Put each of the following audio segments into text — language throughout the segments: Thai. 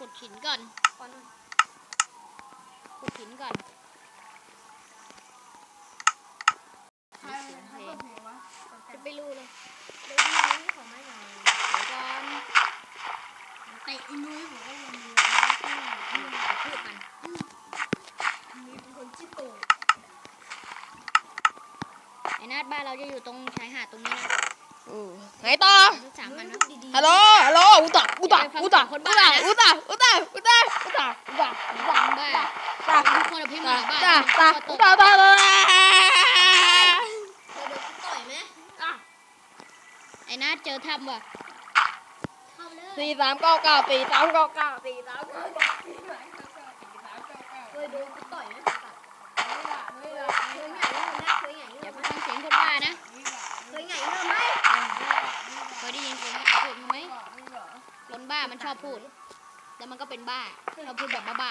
ดหินก่อนขุดหินก่อนจะไปรู้เลยเดี๋ยวนี้ของไม่หน่อยเดี๋ยวก่อนเตะอินุ้ยผมก็ยังมีพูดมันมีเป็นคนจิตโตไอ้นัดบ้านเราจะอยู่ตรงชายหาดตรงนี้นะไงต่อฮัลโหลอุตะทุกคนกับพี่มาบ้านต่อยไหมไอ้นัดเจอทำว่ะ 4399 เคยโดนต่อยไหมอย่าไปฟังเสียงคนบ้านะเคยไงเนอะไหมเคยได้ยินคนบ้าพูดไหมคนบ้ามันชอบพูดแล้วมันก็เป็นบ้าชอบพูดแบบบ้า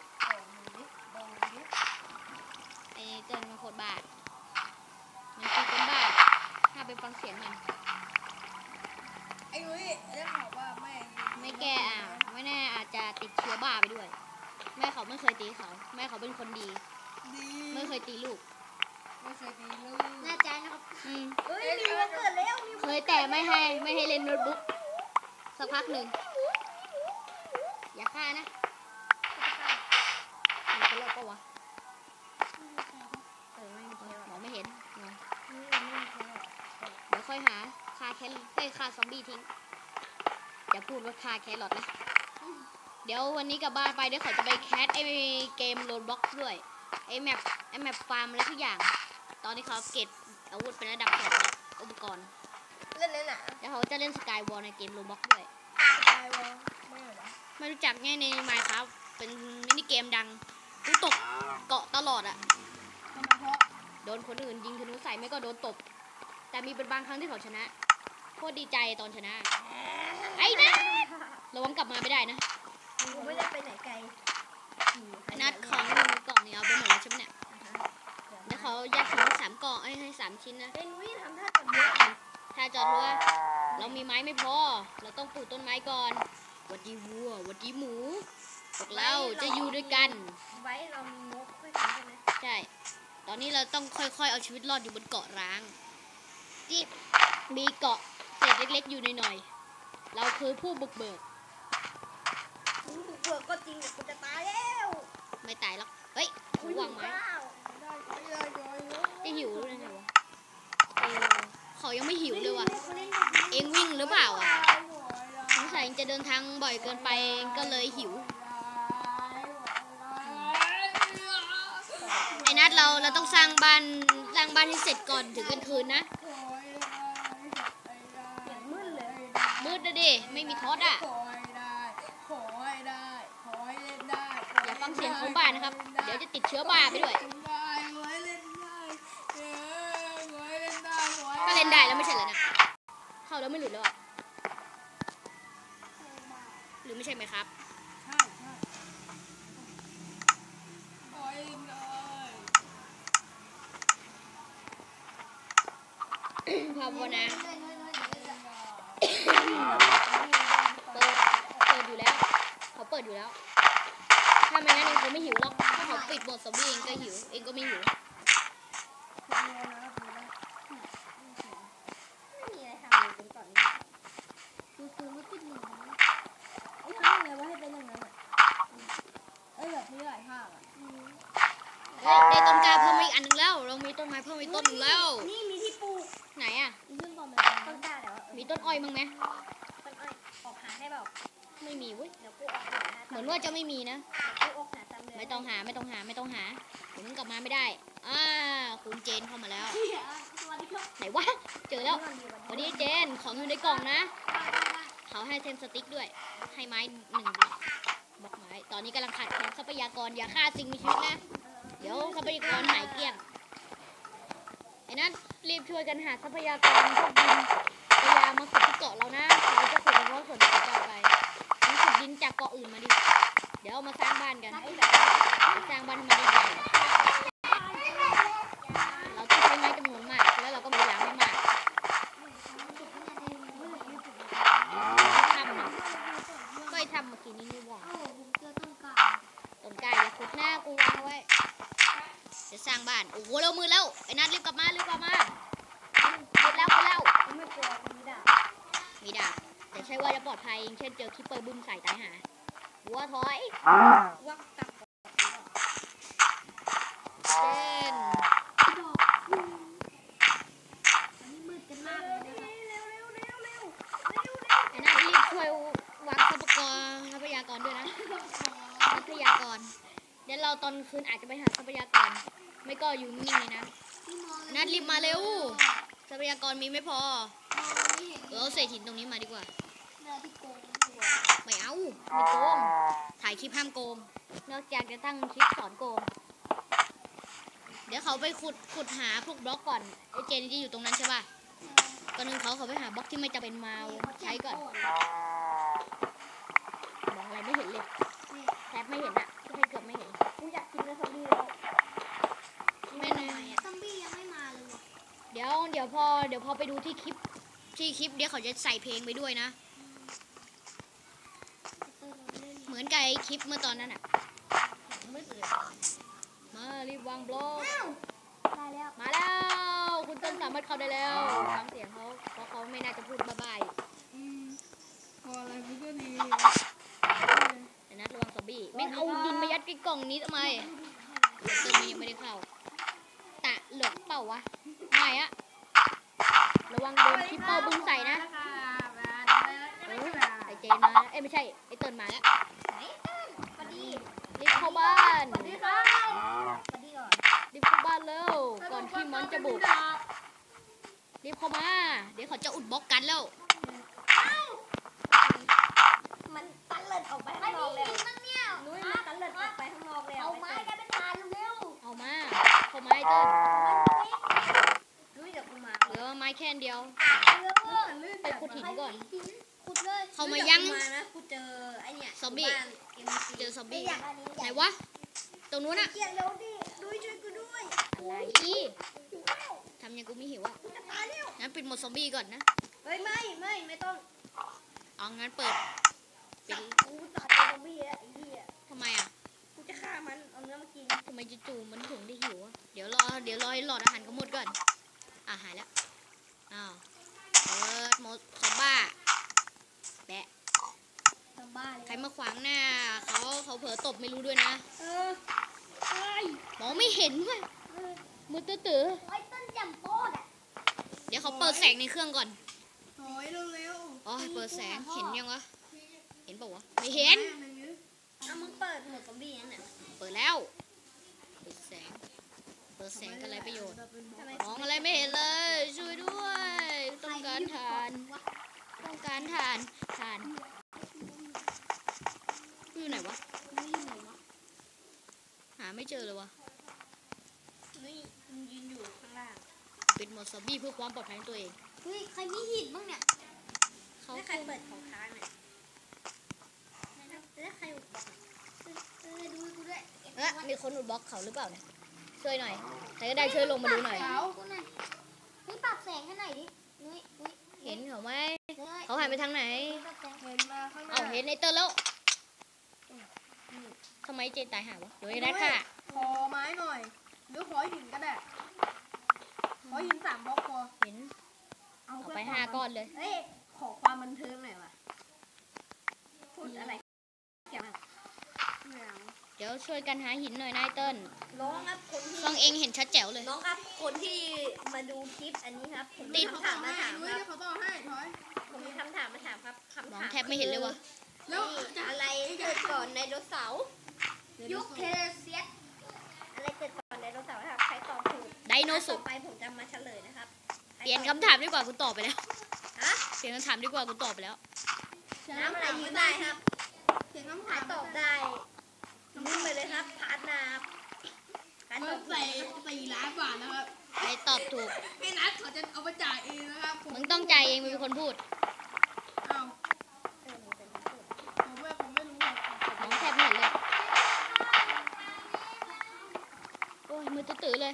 ไอ้เกินมันโคตรบ้ามันคือคนบ้าถ้าไปฟังเสียงมันไอ้นุ้ยได้ข่าวว่าไม่แก่ไม่แน่อาจจะติดเชื้อบ้าไปด้วยแม่เขาไม่เคยตีเขาแม่เขาเป็นคนดีไม่เคยตีลูกแน่ใจนะครับมีวันเกิดแล้วเคยแต่ไม่ให้เล่นโน้ตบุ๊กสักพักหนึ่งอย่าฆ่านะมันจะเลิกปะวะมองไม่เห็นเดี๋ยวค่อยหาฆ่าฆ่าซอมบี้ทิ้งอย่าพูดว่าฆ่าแครอทนะเดี๋ยววันนี้กลับบ้านไปเดี๋ยวเขาจะไปแคสไอเกมโรดบล็อกด้วยไอแมปฟาร์มอะไรทุกอย่างตอนนี้เขาเก็บอาวุธเป็นระดับ2แล้วอุปกรณ์เล่นไหนเดี๋ยวเขาจะเล่นสกายวอลในเกมโรบล็อกด้วยไม่รู้จักไงในไมค์ครับเป็นมินิเกมดังกูตกเกาะตลอดโดนคนอื่นยิงธนูใส่ไม่ก็โดนตบแต่มีเป็นบางครั้งที่เขาชนะโคตรดีใจตอนชนะไอ้นะระวังกลับมาไม่ได้นะกูไม่ได้ไปไหนไกลนัดของอยู่ในกล่องนี้เอาไปหมดแล้วใช่ไหมเนี่ยแล้วเขาแยกชิ้น3 กล่องให้3 ชิ้นนะเป็นวิทำท่าจอดเรือถ้าจอดเรือเรามีไม้ไม่พอเราต้องปลูกต้นไม้ก่อนวัดดีวัววัดดีหมูพวกเราจะอยู่ด้วยกันไว้เรามีงบค่อยทำใช่ไหมใช่ตอนนี้เราต้องค่อยๆเอาชีวิตรอดอยู่บนเกาะร้างที่มีเกาะเศษเล็กๆอยู่หน่อยๆเราคือผู้บุกเบิกก็จริงแต่กูจะตายแล้วไม่ตายหรอกเฮ้ยกูวางไม้จะหิวเลยไงวะเขายังไม่หิวเลยว่ะเองวิ่งหรือเปล่าอ่ะสงสัยจะเดินทางบ่อยเกินไปก็เลยหิวไอ้นัดเราต้องสร้างบ้านให้เสร็จก่อนถึงกลางคืนนะมืดเลยดิไม่มีทอดอ่ะอย่าฟังเสียงของบ้านนะครับเดี๋ยวจะติดเชื้อบ้าไปด้วยก็เล่นได้แล้วไม่ใช่เหรอนะเข้าแล้วไม่หลุดแล้วหรือไม่ใช่ไหมครับภาวนาเปิดอยู่แล้วเขาเปิดอยู่แล้วถ้าไม่งั้นเองคงไม่หิวหรอกถ้าเขาปิดหมดซอมบี้เองก็หิวเองก็ไม่หิวไม่มีอะไรทำเลยตอนนี้คือไม่ติดหนึ่งไอ้ทำอะไรวะให้เป็นอย่างนั้นอ่ะแบบมีหลายภาคอ่ะได้ต้นกล้าเพิ่มอีกอันนึงแล้วเรามีต้นไม้เพิ่มอีกต้นนึงแล้วนี่มีที่ปลูกไหนอ่ะมีต้นกล้าแต่ว่ามีต้นอ้อยมั้งไหมต้นอ้อยออกหาให้เปล่าไม่มีเว้ยเดี๋ยวกูออกหาเหมือนว่าจะไม่มีนะกูออกหาตามเลยไม่ต้องหาผมกลับมาไม่ได้คุณเจนเข้ามาแล้วไหนวะเจอแล้ววันนี้เจนของอยู่ในกล่องนะเขาให้เทนสติ๊กด้วยให้ไม้1 บล็อกไม้ตอนนี้กำลังขาดแคลนทรัพยากรอย่าฆ่าสิ่งมีชีวิตนะเดี๋ยวทรัพยากรหายเกลี้ยงไอ้นั่นรีบช่วยกันหาทรัพยากรพวกดินพยายามมาขุดที่เกาะเรานะเราจะขุดเฉพาะส่วนที่ต่อไปนี่ขุดดินจากเกาะอื่นมาดิเดี๋ยวเอามาสร้างบ้านกันสร้างบ้านให้มันใหญ่เราต้องใช้ไม้จำนวนมากแล้วเราก็มีเวลาไม่มากทำก็ไอ้ทำเมื่อกี้นี้นี่หว่าเอ้าผมเจอต้นกล้าต้นกล้าอย่าขุดหน้ากูวางเอาไว้จะสร้างบ้านโอ้โหเรามือแล้วไอ้นัทรีบกลับมารีบกลับมาหมดแล้วหมดแล้วผมไม่กลัวผมไม่ด่ามีดาบแต่ใช่ว่าจะปลอดภัยอย่างเช่นเจอคิปเปอร์บึ้มใส่ตายหาหัวถอยวักตับเต้นดอกอันนี้มืดกันมากเลยนะครับเร็วไอ้นัทรีบช่วยวางทรัพยากรด้วยนะทรัพยากรเดี๋ยวเราตอนคืนอาจจะไปหาทรัพยากรไม่ก็อยู่นิ่งๆเลยนะนัทรีบมาเร็วทรัพยากรมีไม่พอเอาเศษหินตรงนี้มาดีกว่าเนื้อที่โกงหัวไม่เอาไม่โกงถ่ายคลิปห้ามโกงนอกจากจะตั้งคลิปสอนโกงเดี๋ยวเขาไปขุดหาพวกบล็อกก่อนไอ้เจนที่อยู่ตรงนั้นใช่ป่ะก่อนหนึ่งเขาไปหาบล็อกที่ไม่จะเป็นมาใช้ก่อนมองอะไรไม่เห็นเลยแทบไม่เห็นอะแค่เกือบไม่เห็นกูอยากกินเนื้อซอมบี้แล้วไม่แน่ซอมบี้ยังไม่มาเลยเดี๋ยวพอไปดูที่คลิปเดี๋ยวเขาจะใส่เพลงไปด้วยนะ เหมือนกับไอ้คลิปเมื่อตอนนั้นอะมืดเลยมารีบวางบล็อกได้แล้วมาแล้วคุณต้นสามารถเข้าได้แล้วฟังเสียงเขาเพราะเขาไม่น่าจะพูดบ้าพออะไรมันก็ดีๆแต่นัดระวังซอมบี้แม่งเอาดินมายัดในกล่องนี้ทำไมเติมมันยังไม่ได้เข้าตะเหลือกเปล่าวะไม่อะระวังโดนคิปเปอร์บุ้มใส่นะไอเจนมาเอ้ยไม่ใช่ไอเติร์นมาแล้วสวัสดีรีบเข้าบ้านสวัสดีครับสวัสดีก่อนรีบเข้าบ้านเร็วก่อนที่มอนจะบุกรีบเข้ามาเดี๋ยวเขาจะอุดบล็อกกันแล้วมันตันเลิดออกไปข้างนอกแล้วนุ้ยมันตันเลิดออกไปข้างนอกแล้วเอาไม้กันเป็นฐานเร็วเอามาเข้ามาไอเติร์นนุ้ยเดี๋ยวกูมาเหลือไม้แค่อันเดียวเร็วไปขุดหินก่อนขุดเลยเขามายังมานะกูเจอไอ้เนี่ยซอมบี้ เจอซอมบี้ไหนวะตรงนู้นอะเกียดเร็วดินุ้ยช่วยกูด้วยอะไรทำยังกูไม่หิวอะกูจะตายแล้วงั้นปิดหมดซอมบี้ก่อนนะเฮ้ยไม่ต้องเอางั้นเปิดปิดกูตัดตัวซอมบี้แล้วไอ้เหี้ยทำไมอะกูจะฆ่ามันเอาเนื้อมากินทำไมจู่ๆมันถึงได้หิวอะเดี๋ยวรอให้หลอดอาหารเขาหมดก่อนหายแล้วอ้าวเปิดหมดซอมบ้าแปะทำบ้าเลยใครมาขวางหน้าเขาเผลอตบไม่รู้ด้วยนะเออไอ้มองไม่เห็นเว้ยมือตื้อไอ้ต้นจำโป๊ดอ่ะๆเดี๋ยวเขาเปิดแสงในเครื่องก่อนถอยเร็วอ๋อเปิดแสงเห็นยังวะเห็นเปล่าวะไม่เห็นเอามึงเปิดหมดซอมบี้ยังเนี่ยเปิดแล้วเปิดแสงกันไรประโยชน์ทำไมมองอะไรไม่เห็นเลย ช่วยด้วย ต้องการทานอยู่ไหนวะไม่ยืนไหนวะหาไม่เจอเลยวะนี่มึงยืนอยู่ข้างล่างปิดหมดซอมบี้เพื่อความปลอดภัยของตัวเองเฮ้ยใครมีหินบ้างเนี่ยเขาแล้วใครเปิดของค้างเนี่ยแล้วใครอุดบอกดูกูด้วยมีคนอุดบล็อกเขาหรือเปล่าเนี่ยช่วยหน่อยใครก็ได้ช่วยลงมาดูหน่อยกูหน่อยมึงปรับแสงให้หน่อยดินุ้ยเห็นเขาไหมนุ้ยเขาหายไปทางไหนปรับแสงเห็นมาข้างหน้าเอาเห็นไอเตอร์แล้วทำไมเจนตายหาวะเดี๋ยวไอ้นัทค่ะขอไม้หน่อยหรือขอหินก็ได้ขอหิน3 บล็อกพอเห็นเอาไป5 ก้อนเลยเอ้ยขอความบันเทิงหน่อยวะพูดอะไรเกี่ยวกับไม่เอาเดี๋ยวช่วยกันหาหินหน่อยนายเติ้ลน้องครับคนที่ฟังเองเห็นชัดแจ๋วเลยน้องครับคนที่มาดูคลิปอันนี้ครับผมติมีดคำถามมาถามนุ้ยครับเดี๋ยวเขาต่อให้ถอยผมมีคำถามมาถามครับคำน้อถาง มแทบไม่เห็นเลยวะแล้วนี่อะไรเกิดก่อนไดโนเสาร์ยุคเทเลเซียสอะไรเกิดก่อนไดโนเสาร์ครับใครตอบถูกไดโนเสาต่อร์ไปผมจะมาเฉลยนะครับเปลี่ยนคำถามดีกว่ากูตอบไปแล้วฮะเปลี่ยนคำถามดีกว่ากูตอบไปแล้วน้ำอะไรยืนได้ครับเขียนคำใครถามตอบได้มุ่งไปเลยครับพาร์ทนาใครตเงิอน บถูใส่ก 4 ล้านบาทนะครับใครตอบถูกให้นัดเขาจะเอาไปจ่ายเองนะครับผมมึงต้องใจายเองมึงเป็นคนพูดเอาเออหนูเป็นคนพูดผมไม่รู้หรอกน้องแทบไม่เห็นเลย โอ้ยมือตื้อๆเลย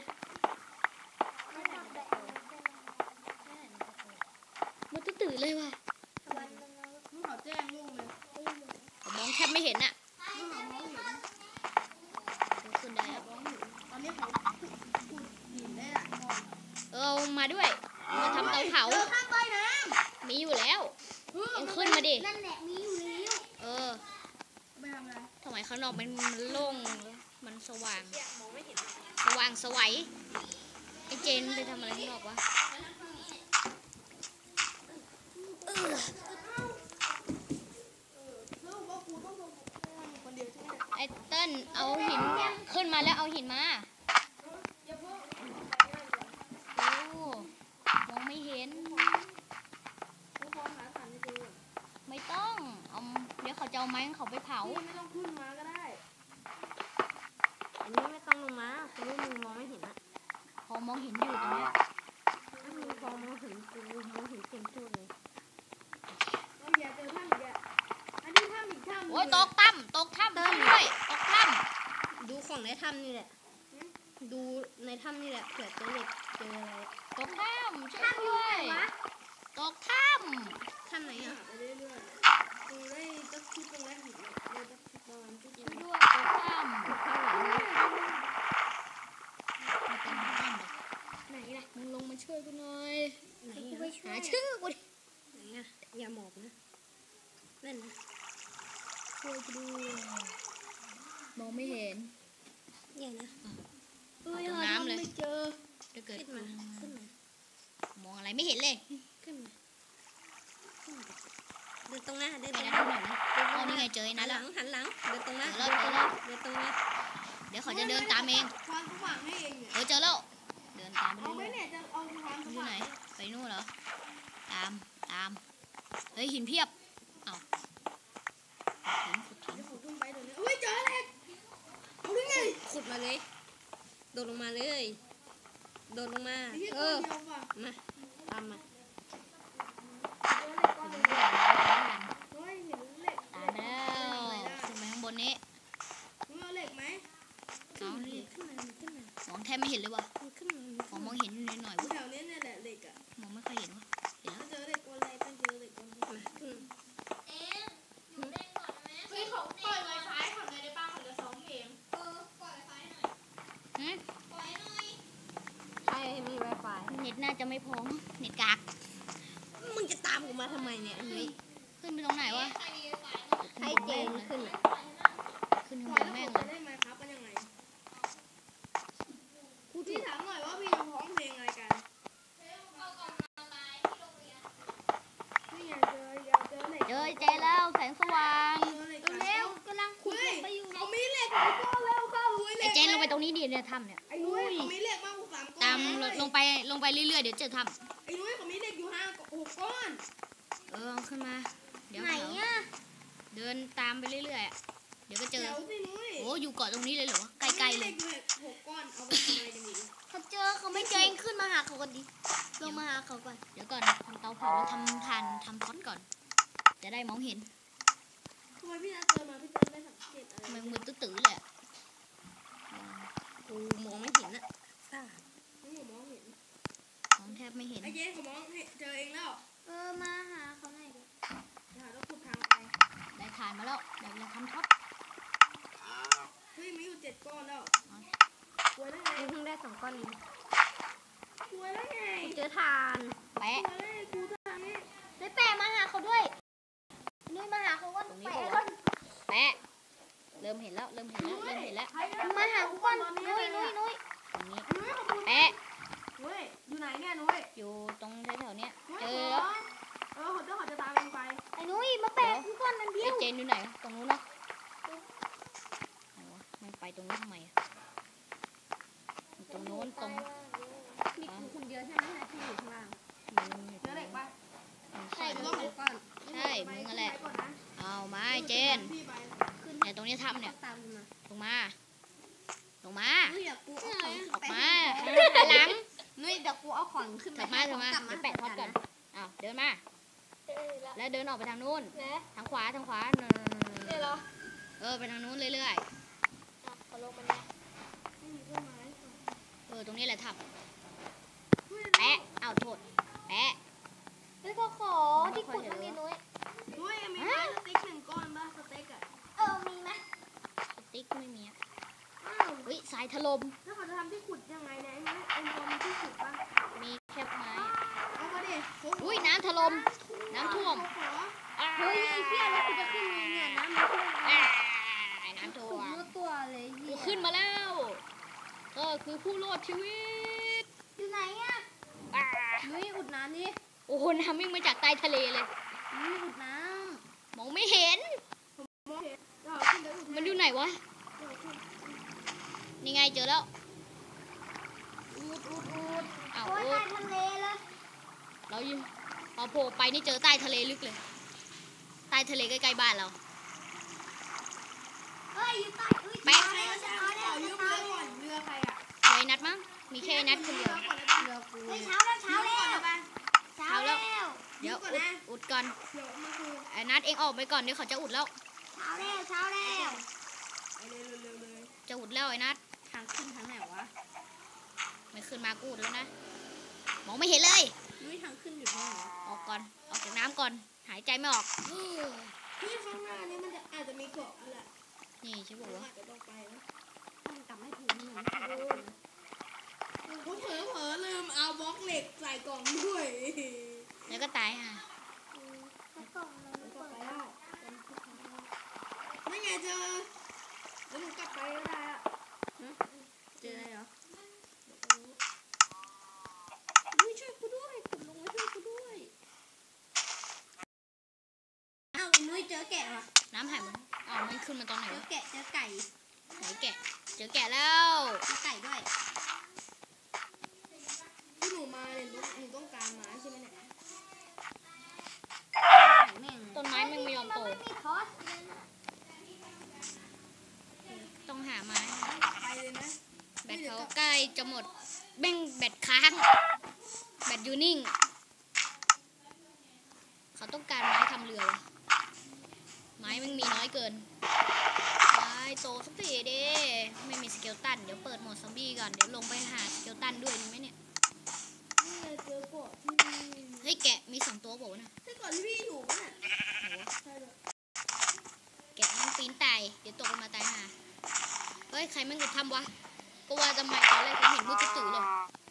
มือตื้อๆเลยว่ะมึงขอแจ้งลูกเลยแทบไม่เห็นอะมองเห็นขึ้นได้แล้วมองเห็นตอนนี้เขาขุดหินได้หลายก้อนเอามาด้วยมาทำเตาเผาเจอข้างใต้น้มีอยู่แล้วำเอ็งขึ้นมาดินั่นแหละมีอยู่แล้วเออไปทำอะไรทำไมข้างนอกมันโล่งมันสว่างมองไม่เห็นสว่างสวัยไอเจนไปทำอะไรข้างนอกวะเออสรุปว่ากูต้องลงคนเดียวใช่ไหมไอเติ้ลเอาหินขึ้นมาแล้วเอาหินมาอย่าเพิ่งโอ้มองไม่เห็นกูพอหาฐานไม่เจอไม่ต้องเอาเดี๋ยวเขาจะเอาไม้ของเขาไปเผาพี่ไม่ต้องขึ้นมาก็ได้อันนี้ไม่ต้องลงมาเพราะว่ามึงมองไม่เห็นอะพอมองเห็นอยู่ตรงเนี้ยถ้ามึงพอมองเห็นกูมองเห็นเต็มที่เลยเราอย่าเจอถ้ำอีกอ่ะอันนี้ถ้ำอีกถ้ำโอ้ยตกถ้ำด้วยตกถ้ดูของในถ้ำนี่แหละ ดูในถ้ำนี่แหละเผื่อเจอเหล็กเจออะไรำตกถ้ำช่วยด้วยตกถ้ถ้ำไหนหาอ่ะไปเรื่อยๆกูได้จะคิดตรงแรกหินเลยจะคิดประมาณคิดำตรช่วยงด้วยตกถ้ำข้างหลังนะไม่เป็นถ้ำเลยไหนล่ะมึงลงมาช่วยกูหน่อยไหนกูอะไปหาชื่อกูดิไหนอ่ะอย่าหมอบนะนั่นนะช่วยกูด้วยมองไม่เห็นเนี่ยนะตรงน้ำเลยไม่เจอถ้าเกิดขึ้นมาขึ้นมามองอะไรไม่เห็นเลยขึ้นมาขึ้นมาเดินตรงหน้าเดินไปตรงนะหน้าทางไหนนะอ๋อนี่ไงเจอไอ้หันั่นนหแล้ลัวงหันหลังเดินตรงหน้าเจอแล้วเดินตรงหน้าเดี๋ยวเขาจะเดินตามเองความสว่างให้เองเนี่ยเจอแล้วเดินตามไปเอาไปเรื่อยเนี่ยจะเอาความๆสอยู่ว่าไหนงไปนู่นเหรอตามเฮ้ยหินเพียบเอ้าหินขุดหินเดี๋ยวผมขึ้นไปเดี๋ยวนี้เฮ้ยเจอเหล็กเอาได้ไงขุดมาเลยโดดลงมาเลยโดดลงมาไอ้เหี้ยเอตัวอเดียวว่ะมาตามมาเจอเหล็กก้อนหนึ่งเฮ้ยเห็นเหล็กตายแล้วขึ้นไปข้างบนนี้มึงเอาเหล็กไหมเอาดิขึ้นมาขึ้นมามองแทบไม่เห็นเลยว่ะขึ้นมาขอมองเห็นหน่อยๆเว้ยแถวนี้เนี่ยแหละเหล็กอ่ะมองไม่ค่อยเห็นวะเห็นแล้วถ้าเจอเหล็กก้อนแรกต้องเจอเหล็กก้อนที่มาขึ้นเฮ้ยเขาปล่อยไวไฟเขาเลยได้ป้าเขาจะซ้อมเพลงหืมใช่มี Wi-Fi เน็ตน่าจะไม่พอมั้งเน็ตกากมึงจะตามกูมาทำไมเนี่ยอันนี้ขึ้นไปตรงไหนวะให้เจนขึ้นอะขึ้นปข้างล่บอยนแล้วแม่งเลยผมจะได้ไหมครับกันยังไงพี่ถามหน่อยว่าพี่จะร้องเพลงอะไรกันนี่ไงเจอเหล็กเจอเจแล้วแสงสว่างเจอเหล็กเร็วกำลังขุดเฮ้ยไปอยู่เขามีเหล็กไอ้ก้อนแล้วเข้าลุยเหไอล็กเจนลงไปตรงนี้ดิเนี่ยถ้ำเนี่ยไอ้นุ้ยเขามีเหล็กมากกว่า3ก้อนตามเลยลงไปเรื่อยๆเดี๋ยวเจอถ้ไอ้นุ้ยเขามีเหล็กอยู่6 ก้อนำเอาขึ้นมา เดี๋ยวไหนเขาอ่ะเดินตามไปเรื่อยๆอะเดี๋ยวก็เจอเดี๋ยวสินุ้ยโอ้อยู่เกาะตรงนี้เลยเหรอวะใกล้ๆเลยขามีเหกอยู่6 ก้อนเอาไปทำอะไรกันดีเขาเจอเขาไม่เจอเองขึ้นมาหาเขาก่อนดิลงมาหาเขาก่อนเดี๋ยวก่อนทำเตาเผาแล้วทำทานทำท็อตก่อน จะได้มองเห็นทำไมพี่นัทเจอมาพี่เจอไม่สังเกตอะไรทำไมมือตื้อๆเลยอะกูมองไม่เห็นอ่ะซ่าไม่มองเห็นมองแทบไม่เห็นไอ้เจ๊เขามองเจอเองแล้วมาหาเขาหน่อยดิเดี๋ยวเราขุดทางไปได้ทานมาแล้วเดี๋ยวเราทำท็อตเฮ้ยมีอยู่7 ก้อนแล้วอ๋อกลัวได้ไงกูเพิ่งได้2 ก้อนเองกลัวได้ไงเจอทานแปะกลัวได้กูทางนี้ได้แปะมาหาเขาด้วยนุ้ยมาหาเขาก่อนตรงนี้แปะบอกก่อว่าน แปะเริ่มเห็นแล้วเริ่มเห็นแล้วเริ่มเห็นแล้วมาหาเขาก่อนนุ้ยตรงนี้นุ้ยขอบคุณแปะนุ้ยอยู่ไหนเนี่ยนุ้ยอยู่ตรงแถวๆเนี้ยนุ้ยเจขออแล้วเดี๋ยวเขาจะตามเองไปไอ้นุ้ยมาแปะกูก่อนอันเดียไอ้วเจนอยู่ไหนวะตรงนู้นเนาะไหนวะมันไปตรงนู้นทำไมอะตรงนู้นตรงมีกูคนเดียวใช่ไหมที่อยู่ข้างล่างมึงอยู่ตเจรอง เหล็กนู้นปะใช่ต้ต้ออง งก้อนใช่มึงนั่นแหละไปก่อนนะเอามาไอ้เจนพี่ไปเนี่ยตรงนี้ทำเนี่ยตามมาลงมาลงมานุ้ยเดี๋ยวกูเอาของออกมาหันหลังนุ้ยเดี๋ยวกูเอาของขึ้นไปเถิบมาเดี๋ยวแปะท็อตก่อนอ้าวเดินมาแล้วเดินออกไปทางนู้นทางขวานู่นเนี่ยเหรอไปทางนู้นเรื่อยเขาลงมาเนี่ยไม่มีต้นไม้ๆตรงนี้แหละทับแปะเอาโทษแปะแล้วก็ขอที่ขุดมันมีนุ้ยนุ้ยมีไม้สติ๊ก1 ก้อนป่ะสเต็กอ่ะายถล่มแล้วเขาจะทำที่ขุดยังไงเนี่ยไอ้ตัวมีที่ขุดปะมีแคบไม้เอามาดิอุ้ยน้ำถล่มน้ำท่วมเฮ้ยไอ้เหี้ยแล้วกูจะขึ้นไงเนี่ยน้ำมันท่วมอ่าน้ำท่ขุวดมรู้ตัวเลยเหี้กูยขึ้นมาแล้วก็คือผู้รอดชีวิตอยู่ไหนอ่ะอ่านุ้ยอุดน้ำดิโอ้โหน้ำวิ่งมาจากใต้ทะเลเลยนุ้ยอุดน้มองไม่เห็นำมองเห็นเราขึ้นไปอุดมันอยู่ไหนวะ นี่ไงเจอแล้วอุดอ้าวโอ้ยเออใต้ทะเลเลยเราอยู่พอโผล่ไปนี่เจอใต้ทะเลลึกเลย ใต้ทะเลใกล้ๆบ้านเราเฮ้ยอยู่ใต้เอ้ยแป๊ะเช้าแล้วเช้าแล้วยืมเช้าเรือแล้วก่อนเรือใครอ่ะไว้นัดมั้ง มีแค่ไอ้นัดคนเดียวเรือกูเฮ้ยเช้าแล้วเช้าแล้วเช้าแล้วเดี๋ยวอุดก่อนเดี๋ยวมาคือไอ้นัดเองออกไปก่อนเดี๋ยวเขาจะอุดแล้วเช้าแล้วเช้าแล้วไปเร็วๆเลยจะอุดแล้วไอ้นัดทางขึ้นทางไหนวะไม่ขึ้นมากูอุดแล้วนะ มองไม่เห็นเลยนุ้ยทางขึ้นอยู่ที่ไหนวะออกก่อน ออกจากน้ำก่อน หายใจไม่ออกที่ข้างหน้านี้มันจะอาจจะมีเกาะแหละนี่ใช่ปะวะอาจจะต้องไปนะมันกลับไม่ถูกเหมือนกันผมเผลอลืมเอาบล็อกเหล็กใส่กล่องด้วยแล้วก็ตายค่ะแล้วกล่องมันกลัเปิบดไปได้ได้ไม่ไงเจอแล้วหนูกลับไปก็ได้อะเจออะไรเหรอนุ้ยช่วยกูด้วยกดลงมาช่วยกูด้วยอ้าวนุ้ยเจอแกะว่ะน้ำหายหมดอ้าวมันขึ้นมาตอนไหนเจอวะแกะเจอไก่ไหนแกะ เจอแกะแล้วเจอไก่ด้วยที่หนูมาเนี่ยหนูต้องการไม้ใช่ไหมเนี่ยไก่แม่งต้นไม้มันไม่ยอมโตไม่มีทอสเลยนะต้องหาไม้ไปเลยนะแบตเขาใกล้จะหมดแบ่งแบตค้าง แบตอยู่นิ่ง เขาต้องการไม้ทำเรือวะไม้มันมีน้อยเกินไม้โตสักทีเด้ไม่มีสเกลตัน เดี๋ยวเปิดโหมดซอมบี้ก่อน เดี๋ยวลงไปหาสเกลตันด้วยดีไหมเนี่ยนี่ไงเจอเกาะที่เฮ้ยแกะมี2 ตัวบอกว่าวะนะที่เกาะที่พี่อยู่ปะเนี่ยไหนวะใช่เลยแกะมันปีนตาย เดี๋ยวตกลงมาตายห่าเฮ้ย ใครมันกดทำวะ ก็ว่าจะมาตอนแรกผมเห็นมืดตื่นเลย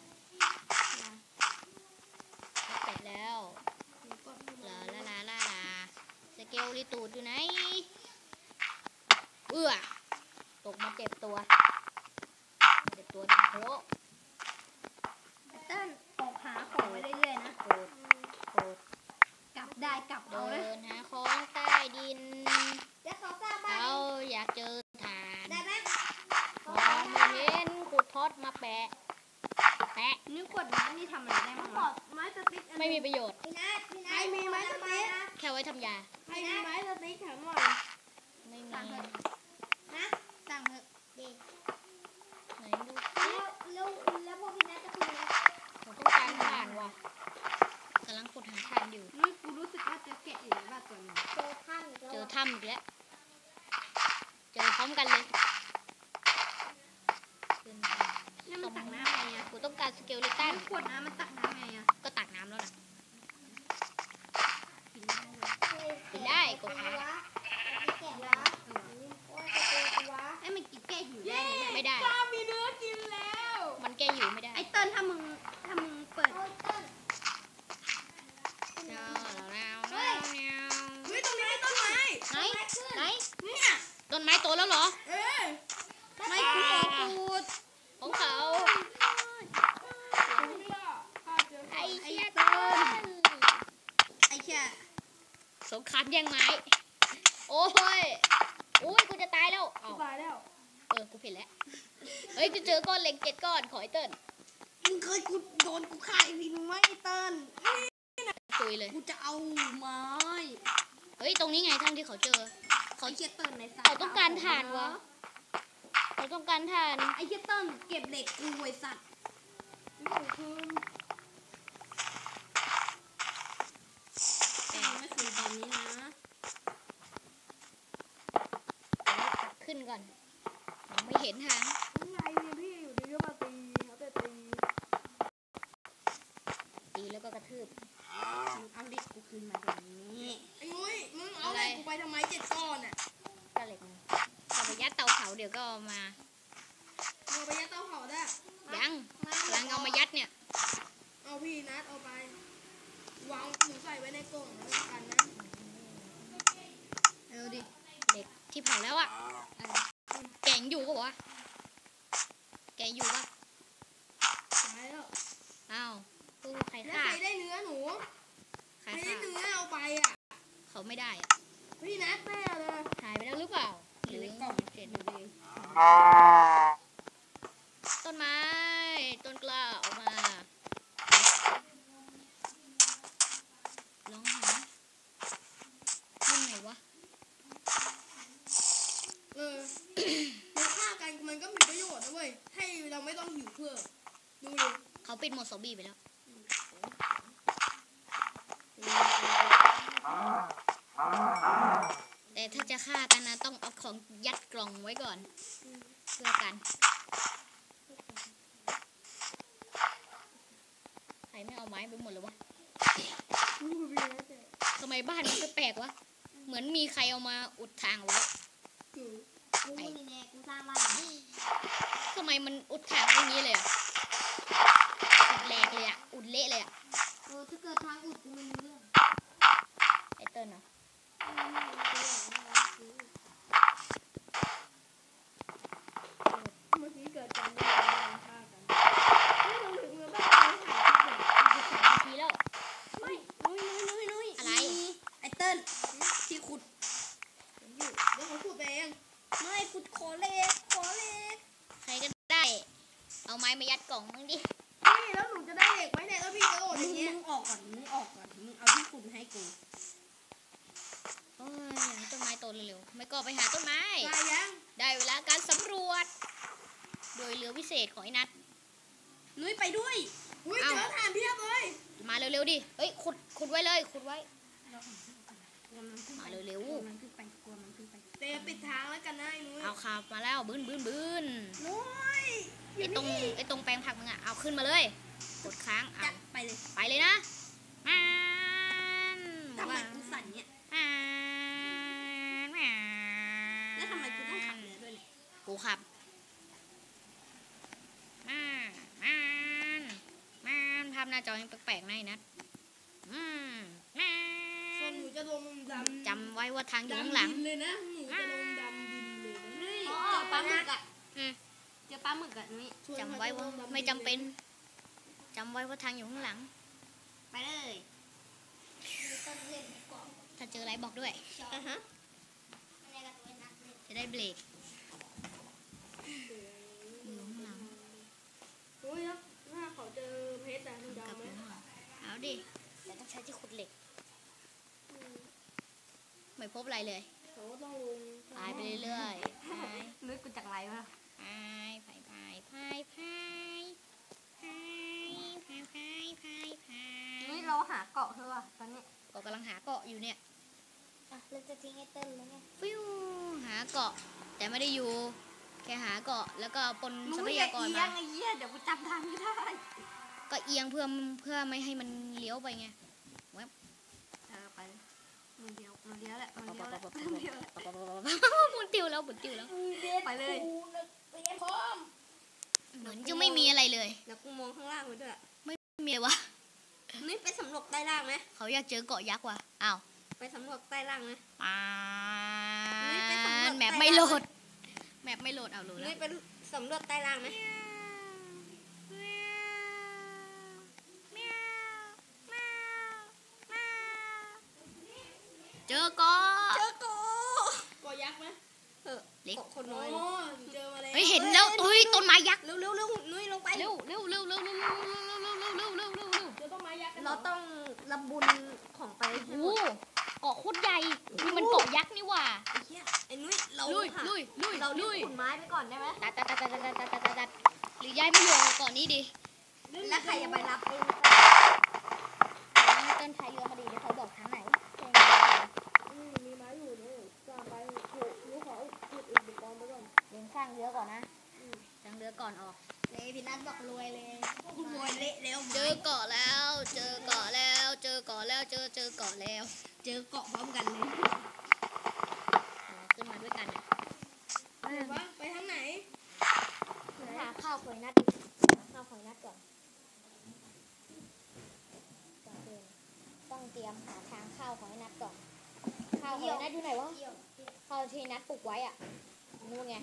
แกะแล้ว ลาลาลาลาลาสเกลลิตูดอยู่ไหนตกมาเจ็บตัวโอ้เต้นออกหาของไปเรื่อยๆนะโกรธกลับได้กลับเอาเดินะนหาของใต้ดินแล้วเขาสร้างบ้านเราอยากเจอฐานได้ไหมมองไม่เห็นขุดทอดมาแปะนิ้วกดน้ำนี่ทำอะไรได้บ้างขอวะไม้สติ๊กอันไม่มีประโยชน์พี่นัทใครมีไม้สติ๊กแค่ไว้ทำยาใครมีไม้สติ๊กถามหน่อยไม่มีนะสั่งเถอะเด็กไหนดูแล้วพวกพี่นัทจะคุยผมต้องการถ่านว่ะกำลังขุดหาถ่านอยู่นุ้ยกูรู้สึกว่าเจอแกะอยู่ในบ้านตัวหนึงเจอท่านอีกแล้วเจอถ้ำอีกแล้ว เจอพร้อมกันเลยขึ้นไปนี่มันตักน้ำไงอ่ะกูต้องการสเกลลิตันขวดน้ำมันตักน้ำไงอ่ะก็ตักน้ำแล้วนะกินได้เลยกินได้กดค้างวะแกะวะโอ้ยจะเจอวะไอ้มันกินแก้หิวได้เลยเนี่ยไม่ได้ข้ามีเนื้อกินแล้วมันแก้อยู่ไม่ได้ไอ้เติ้ลถ้ามึงเปิดโอ้ยเต้นเนาเนาเฮ้ยเนาเฮ้ยตรงนี้มีต้นไม้ไหนไหนเนี่ยต้นไม้โตแล้วเหรอเออไม่กูขอพูดของเขา ไอ้เชี่ยเติ้ต้ลนไอ้แค่สงครามแย่งไม้ โอ้ยอุ้ยกูจะตายแล้วเอาตายแล้วกูผิดแล้ว เฮ้ยกูเจอก้อนเหล็ก7 ก้อน ขอไอ้เติ้ลมึงเคยกูโดนกูฆ่าอีกทีนึงไหมไอ้เติ้ลตุยเลยกูจะเอาไม้เฮ้ยตรงนี้ไงทางที่เขาเจอไอ้เชี่ยเติ้ลในสายเขาต้องการถ่านวะ เขาต้องการถ่านไอ้เชี่ยเติ้ลเก็บเหล็กกูไว้สัตว์แต่ไม่คืนตอนนี้นะขึ้นก่อนยังไม่เห็นทางยังไงเนี่ยพี่อยู่ดีก็มาตีเขาแต่ตีตีแล้วก็กระทืบเอาเหล็กกูคืนมาเดี๋ยวนี้ไอ้นุ้ยมึงเอาเหล็กกูไปทำไม7 ก้อนอ่ะก็เหล็กเอาไปยัดเตาเผาเดี๋ยวก็เอามาเอาไปยัดเตาเผาได้ยังกำลังเอามายัดเนี่ยเอาพี่นัดเอาไปวางหนูใส่ไว้ในกล่องแล้วกันนะเอาดิเด็กที่เผาแล้วอะแกงอยู่ปะวะแกงอยู่ปะตายแล้วอ้าวตู้ใครแล้วฆ่าใครได้เนื้อหนูใครใครได้ฆ่าเนื้อเอาไปอ่ะเขาไม่ได้อะพี่นัดแม่เลยหายไปแล้วหรือเปล่าหรือในกล่องเห็นอยู่เลยต้นไม้ต้นกล้าออกมาลองหายังไงวะมันฆ่ากันมันก็มีประโยชน์นะเว้ยให้เราไม่ต้องหิวเพื่อดูดิเขาปิดหมดซอมบี้ไปแล้ว แต่ถ้าจะฆ่ากันนะต้องเอาของยัดกล่องไว้ก่อนเพื่อกันใครไม่เอาไม้ไปหมดเลยวะดูพี่นัดแต่ทำไมบ้านมันแปลกๆวะเหมือนมีใครเอามาอุดทางไว้อยู่กูนี่แน่กูสร้างบ้านทำไมมันอุดทางอย่างนี้เลยอะอุดแหลกเลยอะอุดเละเลยอะถ้าเกิดทางอุดกูไม่รู้เรื่องไอเติ้ลนะเมื่อกี้เกิดการฆ่ากันไม่ต้องถึงเมื่อบ้านเราถ่ายคลิปแบบ 2 นาทีแล้วนุ้ยอะไรไอ้เติ้ลที่ขุดอยู่เดี๋ยวเขาพูดไปเองไม่ขุดขอเล็กใครก็ได้ เอาไม้มายัดกล่องมึงดิพี่แล้วหนูจะได้เหล็กไหมเนี่ยแล้วพี่กระโดดมึอง ย่างเงี้ยออกก่อนมึงออกก่อนมึงเอาที่ขุดให้กูโอ้ยอยากให้ต้นไม้โตเร็วๆไม่ก็ไปหาต้นไม้ตายยังได้เวลาการสำรวจ โดยเรือวิเศษของไอ้นัทนุ้ยไปด้วยอุ้ยเจอถ่านเพียบเลยมาเร็วๆดิ เฮ้ยขุดไว้เลยขุดไว้กลัวมันขึ้นมาไปเร็วกลัวมันขึ้นไปกลัวมันขึ้นไปเตะปิดทางแล้วกันนะไอ้นุ้ยๆเอาขับมาแล้วบืนนุ้ยไอ้ตรงแปลงผักมึงอะเอาขึ้นมาเลยกดค้างเอาจัดไปเลยไปเลยนะมันทำไมกูสั่นเนี่ยแล้วทำไมกูต้องขับเรือด้วยเนี่ยกูขับมันภาพหน้าจอยังแปลกๆนะไอ้นัทส่วนหนูจะลงดำจำไว้ว่าทางอยู่ข้างหลังดินเลยนะหนูจะลงดำดินเลยนะเจอปลาหมึกอ่ะอืมเจอปลาหมึกอ่ะนุ้ยจำไว้ว่าไม่จำเป็นจำไว้ว่าทางอยู่ข้างหลังไปเลยถ้าเจออะไรบอกด้วยอ่ะฮะจะได้เบรกอยู่ข้างหลังนุ้ยครับถ้าเขาเจอเพชรอะหนูกลับดำไหมมาเอาดิแต่ต้องใช้ที่ขุดเหล็ก ไม่พบอะไรเลยเขาก็ต้องลงตายไปเรื่อยๆพายนุ้ยกูจากไรวะ นุ้ยเราหาเกาะเธอว่ะตอนนี้ก็กำลังหาเกาะอยู่เนี่ยเราจะทิ้งไอ้เติ้ลแล้วไงฟิวหาเกาะ แต่ไม่ได้อยู่ แค่หาเกาะแล้วก็ปนทรันุ้พยอย่ายากรเอียมางไอ้เหี้ยเดี๋ยวกูจำทางไม่ได้ก็เอียงเพื่อไม่ให้มันเลี้ยวไปไงไปมันเดียวแหละมันเดียวแหละหมุนติวแล้วไปเลยเหมือนจะไม่มีอะไรเลยแล้วกูมองข้างล่างไว้ด้วยไม่มีอะไรวะนุ้ยไปสำรวจใต้ล่างไหมเขาอยากเจอเกาะยักษ์ว่ะอ้าวไปสำรวจใต้ล่างไหมนี่ไปสำรวจแมปใต้ไม่โหลล่างด แมปไม่โหลดเอาโหลดนุ้แล้ยว ไปสำรวจใต้ล่างไหมเจอเกาะเจอกูกอยักษ์ไหมเล็กเกาะคนโอ้น้อยเจอมาแล้วเฮ้ยเห็นแล้วเฮ้ยต้นไม้ยักษ์เร็วนุ้ยลงไปเร็วเร็วเจอต้นไม้ยักษ์กันเราต้องระบุญของไปให้โอ้หมดเกาะโคตรใหญ่นี่มันเกาะยักษ์นี่หว่าไอ้เหี้ยไอ้นุ้ยเราลุยหาลุยเราเรียกขุนไม้ไปก่อนได้ไหมตัดหรือย้ายไม่อยู่เกาะนี้ดีแล้วใครจะไปรับไอ้เต้นพายเรือมาดีเดี๋ยวเขาบอกทางไหนมีไม้อยู่เนี่ยจะไปขุดรู้เขาขุดอุปกรณ์ไปก่อนเดินสร้างเรือก่อนนะสร้างเรือก่อนออกเลยพี่นัทบอกรวยเลยกูรวยเละแล้วเจอเกาะแล้ว เจอเกาะแล้ว เจอเกาะแล้ว เจอเกาะแล้วเจอเกาะพร้อมกันเลยขึ้นมาด้วยกันเนี่ยไปทางไหนหาเตรียมหาทางเข้าของไอ้นัทก่อนข้าวของไอ้นัทอยู่ไหนวะข้าวที่นัทปลูกไว้อะนู่นไง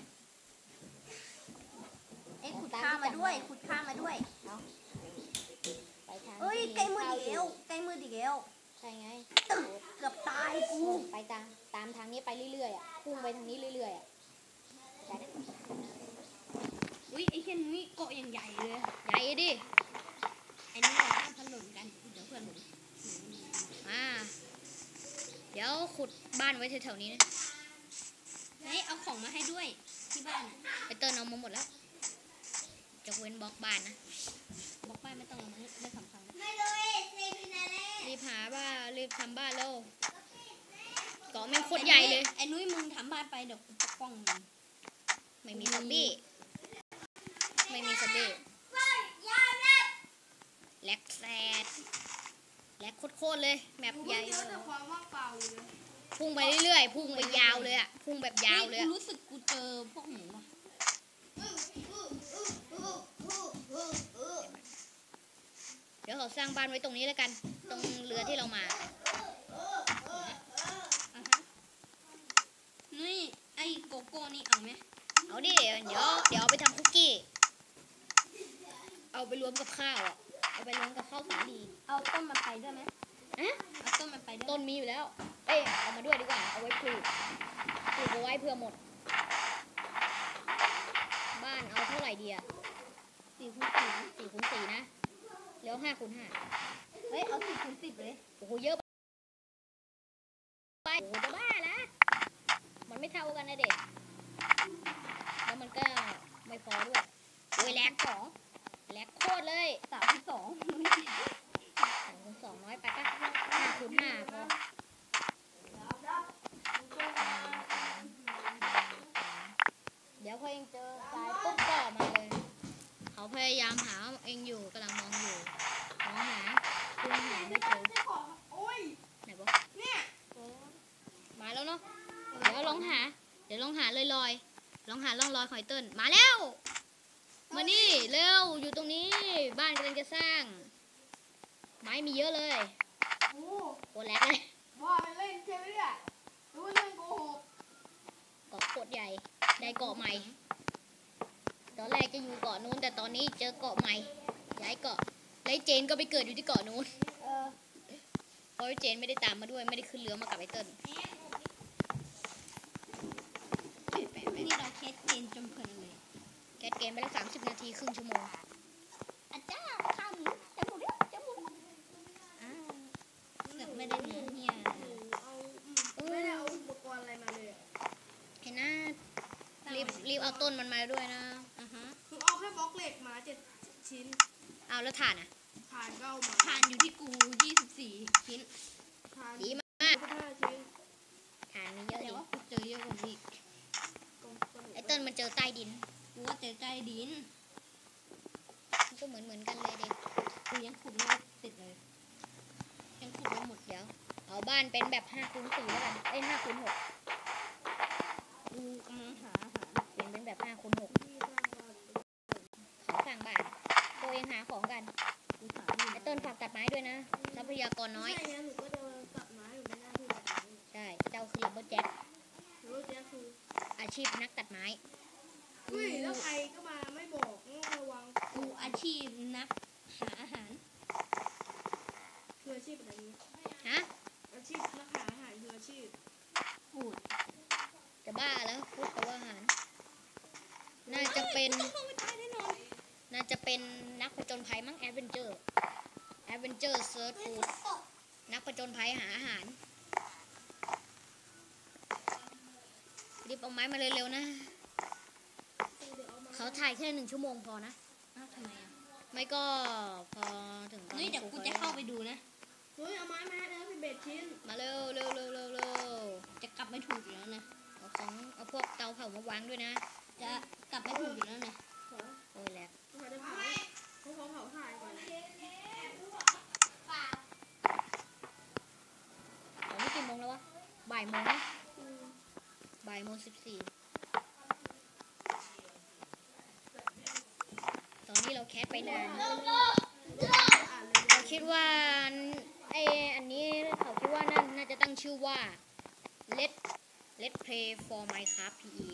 เอ้ยขุดข้าวมาด้วยขุดข้าวมาด้วยไปทางเอ้ยที่ใกล้มืดข้าวอีกแล้วใกล้มืดอีกแล้วใช่ไงเกือบตายกูไปตามทางนี้ไปเรื่อยๆอ่ะพุ่งไปทางนี้เรื่อยๆอ่ะใช่นะอุ้ยไอ้เช่นนี้เกาะอย่างใหญ่เลยใหญ่ดิไอ้นี่เราห้ามถล่มกันเดี๋ยวเพื่อนผมเดี๋ยวขุดบ้านไว้แถวๆนี้นะเฮ้ยเอาของมาให้ด้วยที่บ้านอ่ะไปเติร์นเอามาหมดแล้วจะเว้นบล็อกบ้านนะบอกบ้านไม่ต้องเอามาไม่สำคัญนะรีบหาบ้านรีบทำบ้านแล้วเกาะแม่งโคตรใหญ่เลยไอ้นุ้ยมึงทำบ้านไปเดี๋ยวกูปกป้องมึงไม่มีซอมบี้ไม่มีซอมบี้แลกแซดแลกโคตรๆเลยแมปใหญ่ความว่างเปล่าเลยพุ่งไปเรื่อยๆพุ่งไปยาวเลยอ่ะพุ่งแบบยาวเลยกูอะรู้สึกกูเจอพวกหมูว่ะเดี๋ยวเขาสร้างบ้านไว้ตรงนี้แล้วกัน ตรงเรือที่เรามาอ่ะฮะนี่ไอ้โกโก้นี่เอาไหมเอาดิเดี๋ยวเอาไปทำคุกกี้ เอาไปรวมกับข้าวอ่ะเอาไปรวมกับข้าวสาลีเอาต้นมันไปด้วยไหมอะเอาต้นมันไปด้วยต้นมีอยู่แล้ว เอ้ยเอามาด้วยดีกว่าเอาไว้ปลูกเอาไว้เพื่อหมด บ้านเอาเท่าไหร่ดีอะ 4x4 นะแล้ว5x5 เฮ้ยเอา10x10เลยโอ้โหเยอะไปโอ้โหจะบ้าละมันไม่เท่ากันนะเด็กแล้วมันก็ไม่พอด้วยโอ้ยแลกแลกโคตรเลย 32 2x2น้อยไปปะ5x5พอเดี๋ยวพอเองเจอสายปุ๊บต่อมาเลยเขาพยายามหาเองอยู่กำลังมองอยู่มองหาคุณหาไม่เจอโอ้ยไหนบอกเนี่ยมาแล้วเนาะเดี๋ยวลองหาลอยๆลองหาร่องรอยหอยเติ้ลมาแล้วมานี่เร็วอยู่ตรงนี้บ้านกำลังจะสร้าง ไม้มีเยอะเลยโอ้โคตรแรงเลยว่าไปเล่นใช่ไหมเนี่ยรู้เรื่องโกหกเกาะโคตรใหญ่ได้เกาะใหม่ตอนแรกจะอยู่เกาะนู้นแต่ตอนนี้เจอเกาะใหม่ย้ายเกาะแล้วเจนก็ไปเกิดอยู่ที่เกาะนู้นเพราะเจนไม่ได้ตามมาด้วยไม่ได้ขึ้นเรือมากับไอเติ้ลนี่เราเคสเกณฑ์จนเพลินเลยแคสเกมไปแล้ว30 นาทีครึ่งชั่วโมงอาจารย์ข้าวหมูจะหมดแล้วอ้าวเสือกไม่ได้เนื้อเฮียไม่ได้เอาอุปกรณ์อะไรมาเลยเห็นนะรีบเอาต้นมันมาด้วยนะอ่ะฮะคือเอาแค่บล็อกเหล็กมา7 ชิ้นเอาแล้วถ่านอ่ะผ่านก็เอามาทานอยู่ที่กู24 ชิ้นผ่านดีมาก 15 ชิ้นถ่านมีเยอะแต่ดีว่ากูเจอเยอะกว่านี้อีกไอเติ้ลมันเจอใต้ดินกูว่าเจอใต้ดินมันก็เหมือนกันเลยเด็กกูยังขุดไม่เสร็จเลยยังขุดไม่หมดเดี๋ยวเอาบ้านเป็นแบบ5x4แล้วกันเอ้ย5x6 กูกำลังหาอาหารเป็นแบบ5x6เขาสร้างบ้านตัวเองหาของกันกูหาอยู่ไอเติ้ลฝากตัดไม้ด้วยนะทรัพยากรน้อยใช่เนี่ยหนูก็เดินกลับมาอยู่ในหน้าที่แบบนี้ใช่เจ้าคือลัมเบอร์แจ็ครู้เจ๊คืออาชีพนักตัดไม้เฮ้ยแล้วใครก็มาไม่บอกต้องระวังกูอาชีพนักหาอาหารคืออาชีพอะไรนี้ฮะอาชีพนักหาอาหารคืออาชีพพูดจะบ้าแล้วพูดแต่ว่าอาหารน่าจะเป็นกูต้องลงไปตายแน่นอนน่าจะเป็นนักผจญภัยมั้งแอดเวนเจอร์เซิร์ชฟูดนักผจญภัยหาอาหารรีบเอาไม้มาเร็วๆนะเขาถ่ายแค่1 ชั่วโมงพอนะอ้าวทำไมอ่ะไม่ก็พอถึงตอนนี่เดี๋ยวกูจะเข้าไปดูนะเฮ้ยเอาไม้มาให้แล้ว11 ชิ้นมาเร็วเร็วเร็วเร็วเร็วจะกลับไม่ถูกอยู่แล้วนะเอาพวกเตาเผามาวางด้วยนะจะกลับไม่ถูกอยู่แล้วนะโอ้ยแหลกเขาจะเผาเขาเผาถ่ายก่อนตอนนี้กี่โมงแล้ววะบ่ายโมงนะบ่ายโมง14ตอนนี้เราแคสไปนานอ่านเลยเราคิดว่าอันนี้เขาคิดว่าน่าจะตั้งชื่อว่า Let's Play for Minecraft PE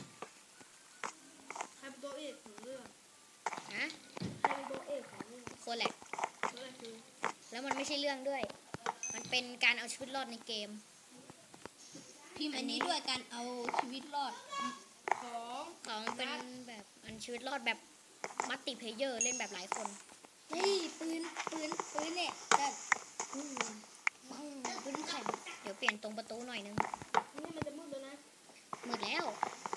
ใครเป็นตัวเอกของเรื่องนะใครเป็นตัวเอกของเรื่องคนแหละตัวเอกคือแล้วมันไม่ใช่เรื่องด้วย มันเป็นการเอาชีวิตรอดในเกมพิมพ์อันนี้ด้วยการเอาชีวิตรอดของเป็นแบบอันชีวิตรอดแบบมัลติเพลเยอร์เล่นแบบหลายคนเฮ้ยปืนเนี่ยแบบปังปืนแข็งเดี๋ยวเปลี่ยนตรงประตูหน่อยนึงนี่มันจะมืดแล้วนะมืดแล้ว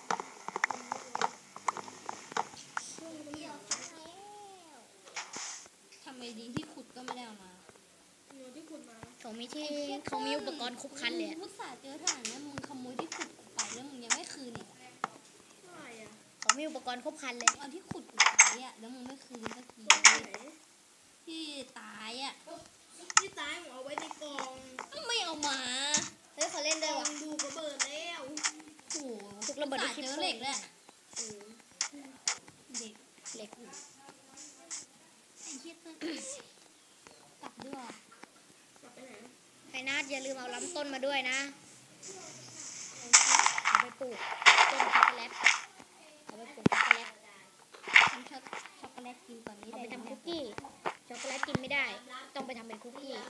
ทำไมดีที่ขุดก็ไม่ได้เอามาหนูที่ขุดมาเขามีอุปกรณ์ครบครันเลยอะมุสาเจอทหารนะมึงขโมยที่ขุดกูไปแล้วมึงยังไม่คืนอีกอะเท่าไหร่อ่ะเขามีอุปกรณ์ครบครันเลยตอนที่ขุดกูไปอ่ะแล้วมึงไม่คืนสักทีตัวไหนที่ตายอ่ะที่ตายผมเอาไว้ในกล่องไม่เอามาเฮ้ยเขาเล่นกได้ล่องวะดูกระเบิดแล้วโอ้โหทุกระเบิดอุตที่ส่าห์คิดเจอเหล็กแล้วเออเด็กเหล็กไอ้เหี้ยต้นกลับด้วยกลับไปไหนไอ้นัทอย่าลืมเอาลำต้นมาด้วยนะ เอาไปปลูกต้นช็อกโกแลต เอาไปปลูกช็อกโกแลตทำช็อกโกแลตกินก่อนนี้เอาได้ไปไหมทำคุกกี้ ช็อกโกแลตกินไม่ได้ ต้องไปทำเป็นคุกกี้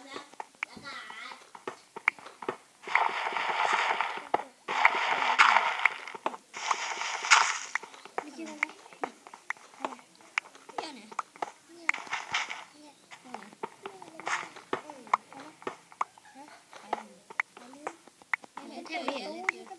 ไม่ใช่แล้วเที่ยวเนี่ยตรงไหนไปแทบไม่เห็นเลย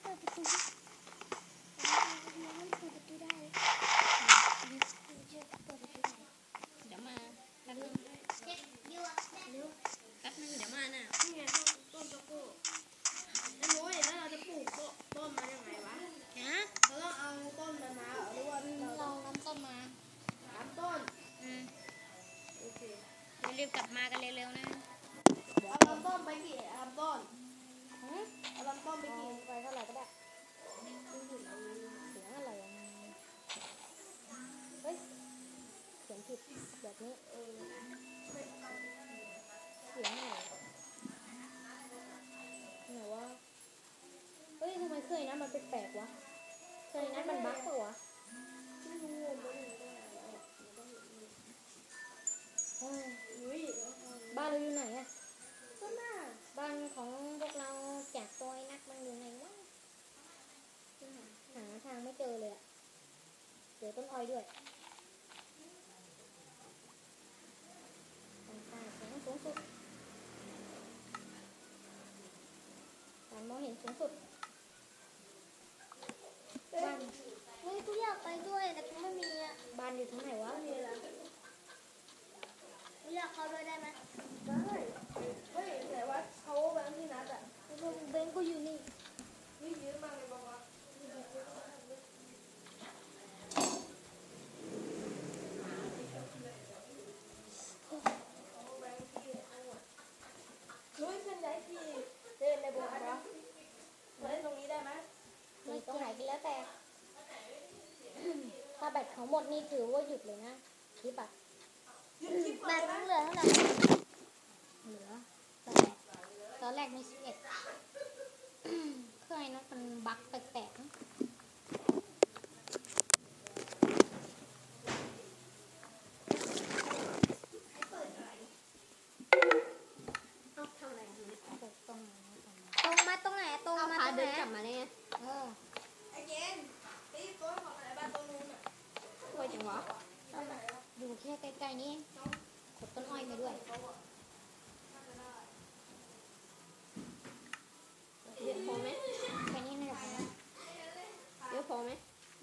เดี๋ยวมาแป๊บนึงแป๊บนึงเดี๋ยวมาน่ะนี่ไงต้นช็อกโก้ไอ้โม้ยแล้วเราจะปลูกต้นมายังไงวะฮะเราต้องเอาต้นมันมาเหรอหรือว่าเราเราลำต้นมาถามต้นอืมโอเครีบๆกลับมากันเร็วๆนะเอาลำต้นไปกี่ลำต้นเอาลำต้นไปกี่ไปเท่าไหร่ก็ได้ เสียงอะไรอ่ะเฮ้ย เสียงผิดแบบนี้เออเสียงอะไรไหนวะ เฮ้ยทำไมเคยนะมันแปลกๆวะ เคยนะมันบั๊กเปล่าวะไม่รู้มันอยู่ตรงไหนแล้วเฮ้ยอุ้ยบ้านเราอยู่ไหนอะก็น่าบ้านของพวกเราจากตัวไอ้นักมันอยู่ไหนวะหาทางไม่เจอเลยอะเจอต้นอ้อยด้วยต่างๆเสียงสูงสุดการมองเห็นสูงสุด บ้านเฮ้ยกูอยากไปด้วยแต่กูไม่มีอ่ะบ้านอยู่ที่ไหนวะมีอะไรกูอยากเข้าด้วยได้ไหมได้เฮ้ยไหนวะเขาแบงค์ที่นัดอ่ะเบนกูอยู่นี่นี่ยืมมาเลยบอกว่าเฮ้ยเป็นไงที่เดินในบนวะมาเล่นตรงนี้ได้ไหมมีตรงไหนก็แล้วแต่ ถ้าแบตของหมดนี่ถือว่าหยุดเลยนะคลิปอะหยุดคลิปแบก่อนบนะมึงเหลือเท่าไหร่เหลือตอนแรกมี11เครื่องไอ้นั้นมันบั๊กแปลกๆนะเอาทำอะไรปกตรงไหนตรงมาตรงไหนตรงมาตรงไหนกลับมาเนี่ยเออไอ้เจนตีตัวของไหนบ้านตรงนู้นอ่ะสวยจังวะอยู่แค่ใกล้ๆนี้ขดต้นอ้อยมาด้วยเยอะพอไหมแค่นี้น่าจะพอแล้วเยอะพอไหม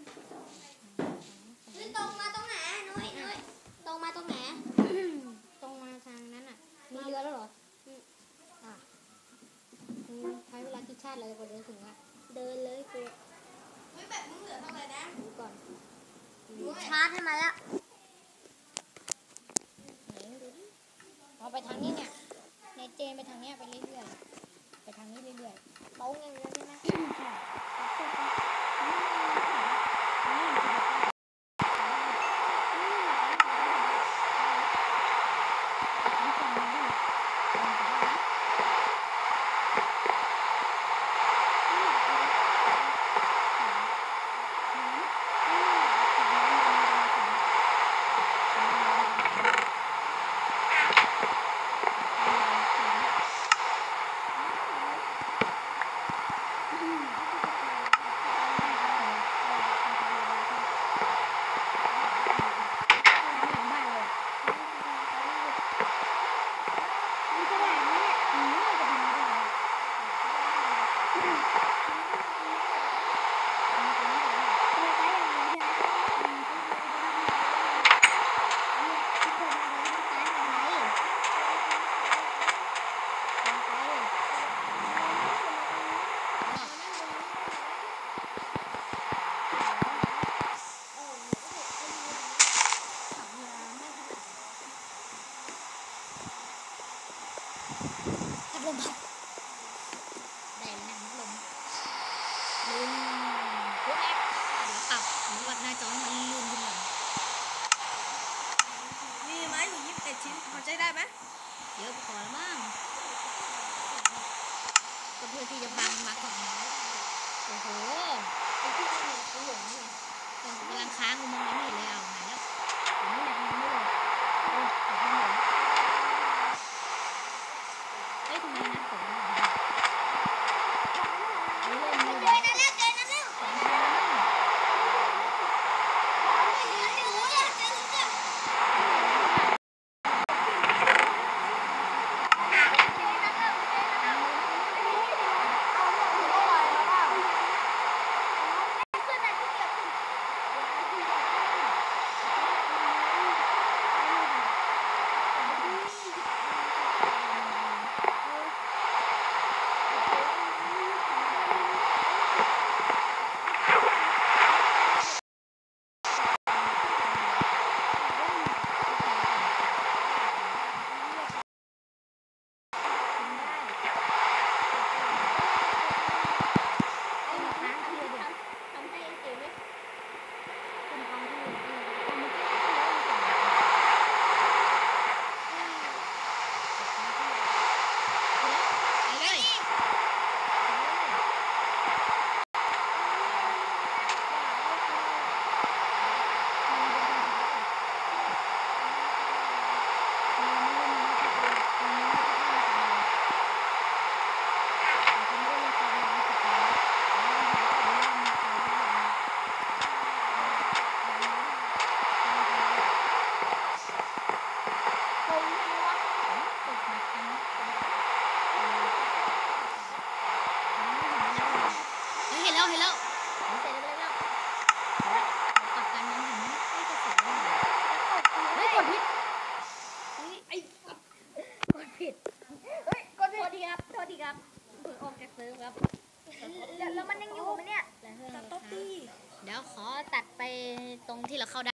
ตรงมาตรงไหนน้อยตรงมาตรงไหนตรงมาทางนั้นอ่ะ มีเรือแล้วเหรออ่ะใช้เวลากี่ชาติเลยกว่าจะถึงอ่ะเดินเลยกูเฮ้ยแบบมึงเหลือเท่าไหร่นะดูก่อนชาร์จให้มาแล้วไหนดูดิเอาไปทางนี้เนี่ยในเจนไปทางเนี้ยไปเรื่อยๆไปทางนี้เรื่อยๆตรงอย่างนี้ใช่ไหมเพัดลมครับได้แล้วนะพัดลมลุงปุ๊บเดี๋ยวปรับหรือว่าหน้าจอมันลื่นขึ้นมามีไม้อยู่21 ชิ้นพอใช้ได้ไหมเยอะพอแล้วมั้งก็เพื่อที่จะพังมาก่อนโอ้โหกำลังค้างกูมองไม่เห็นเลยเอาหายแล้วผมไม่เห็นมันไม่เลยโอ้ผมไม่เห็นเฮ้ยทำไมนะผมเริ่มเลยเจอนั่นแล้วเจอนั่นแล้วสองคนแล้วมั้งเห็นแล้วเสร็จแล้วปรับการมองเห็นให้จะเสร็จแล้วเฮ้ยกดผิดกดผิดเฮ้ยกดทีครับโทษทีครับเพิ่งออกจากเซิร์ฟครับแล้วมันยังอยู่ไหมเนี่ยตัดต๊อปปี้เดี๋ยวขอตัดไปตรงที่เราเข้าได้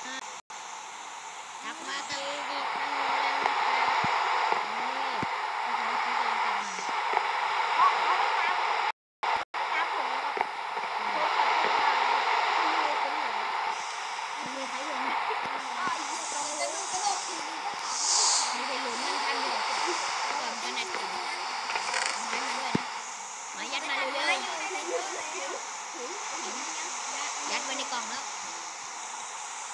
กลับมากันอีกครั้งหนึ่งแล้วนี่กำลังกลับมามีใครอยู่ไหมมีใครหลุมมันทันอยู่ก่อนจะนัดกันไม้มาด้วยนะไม้ยัดมาเร็วๆยัดไว้ในกล่องแล้ว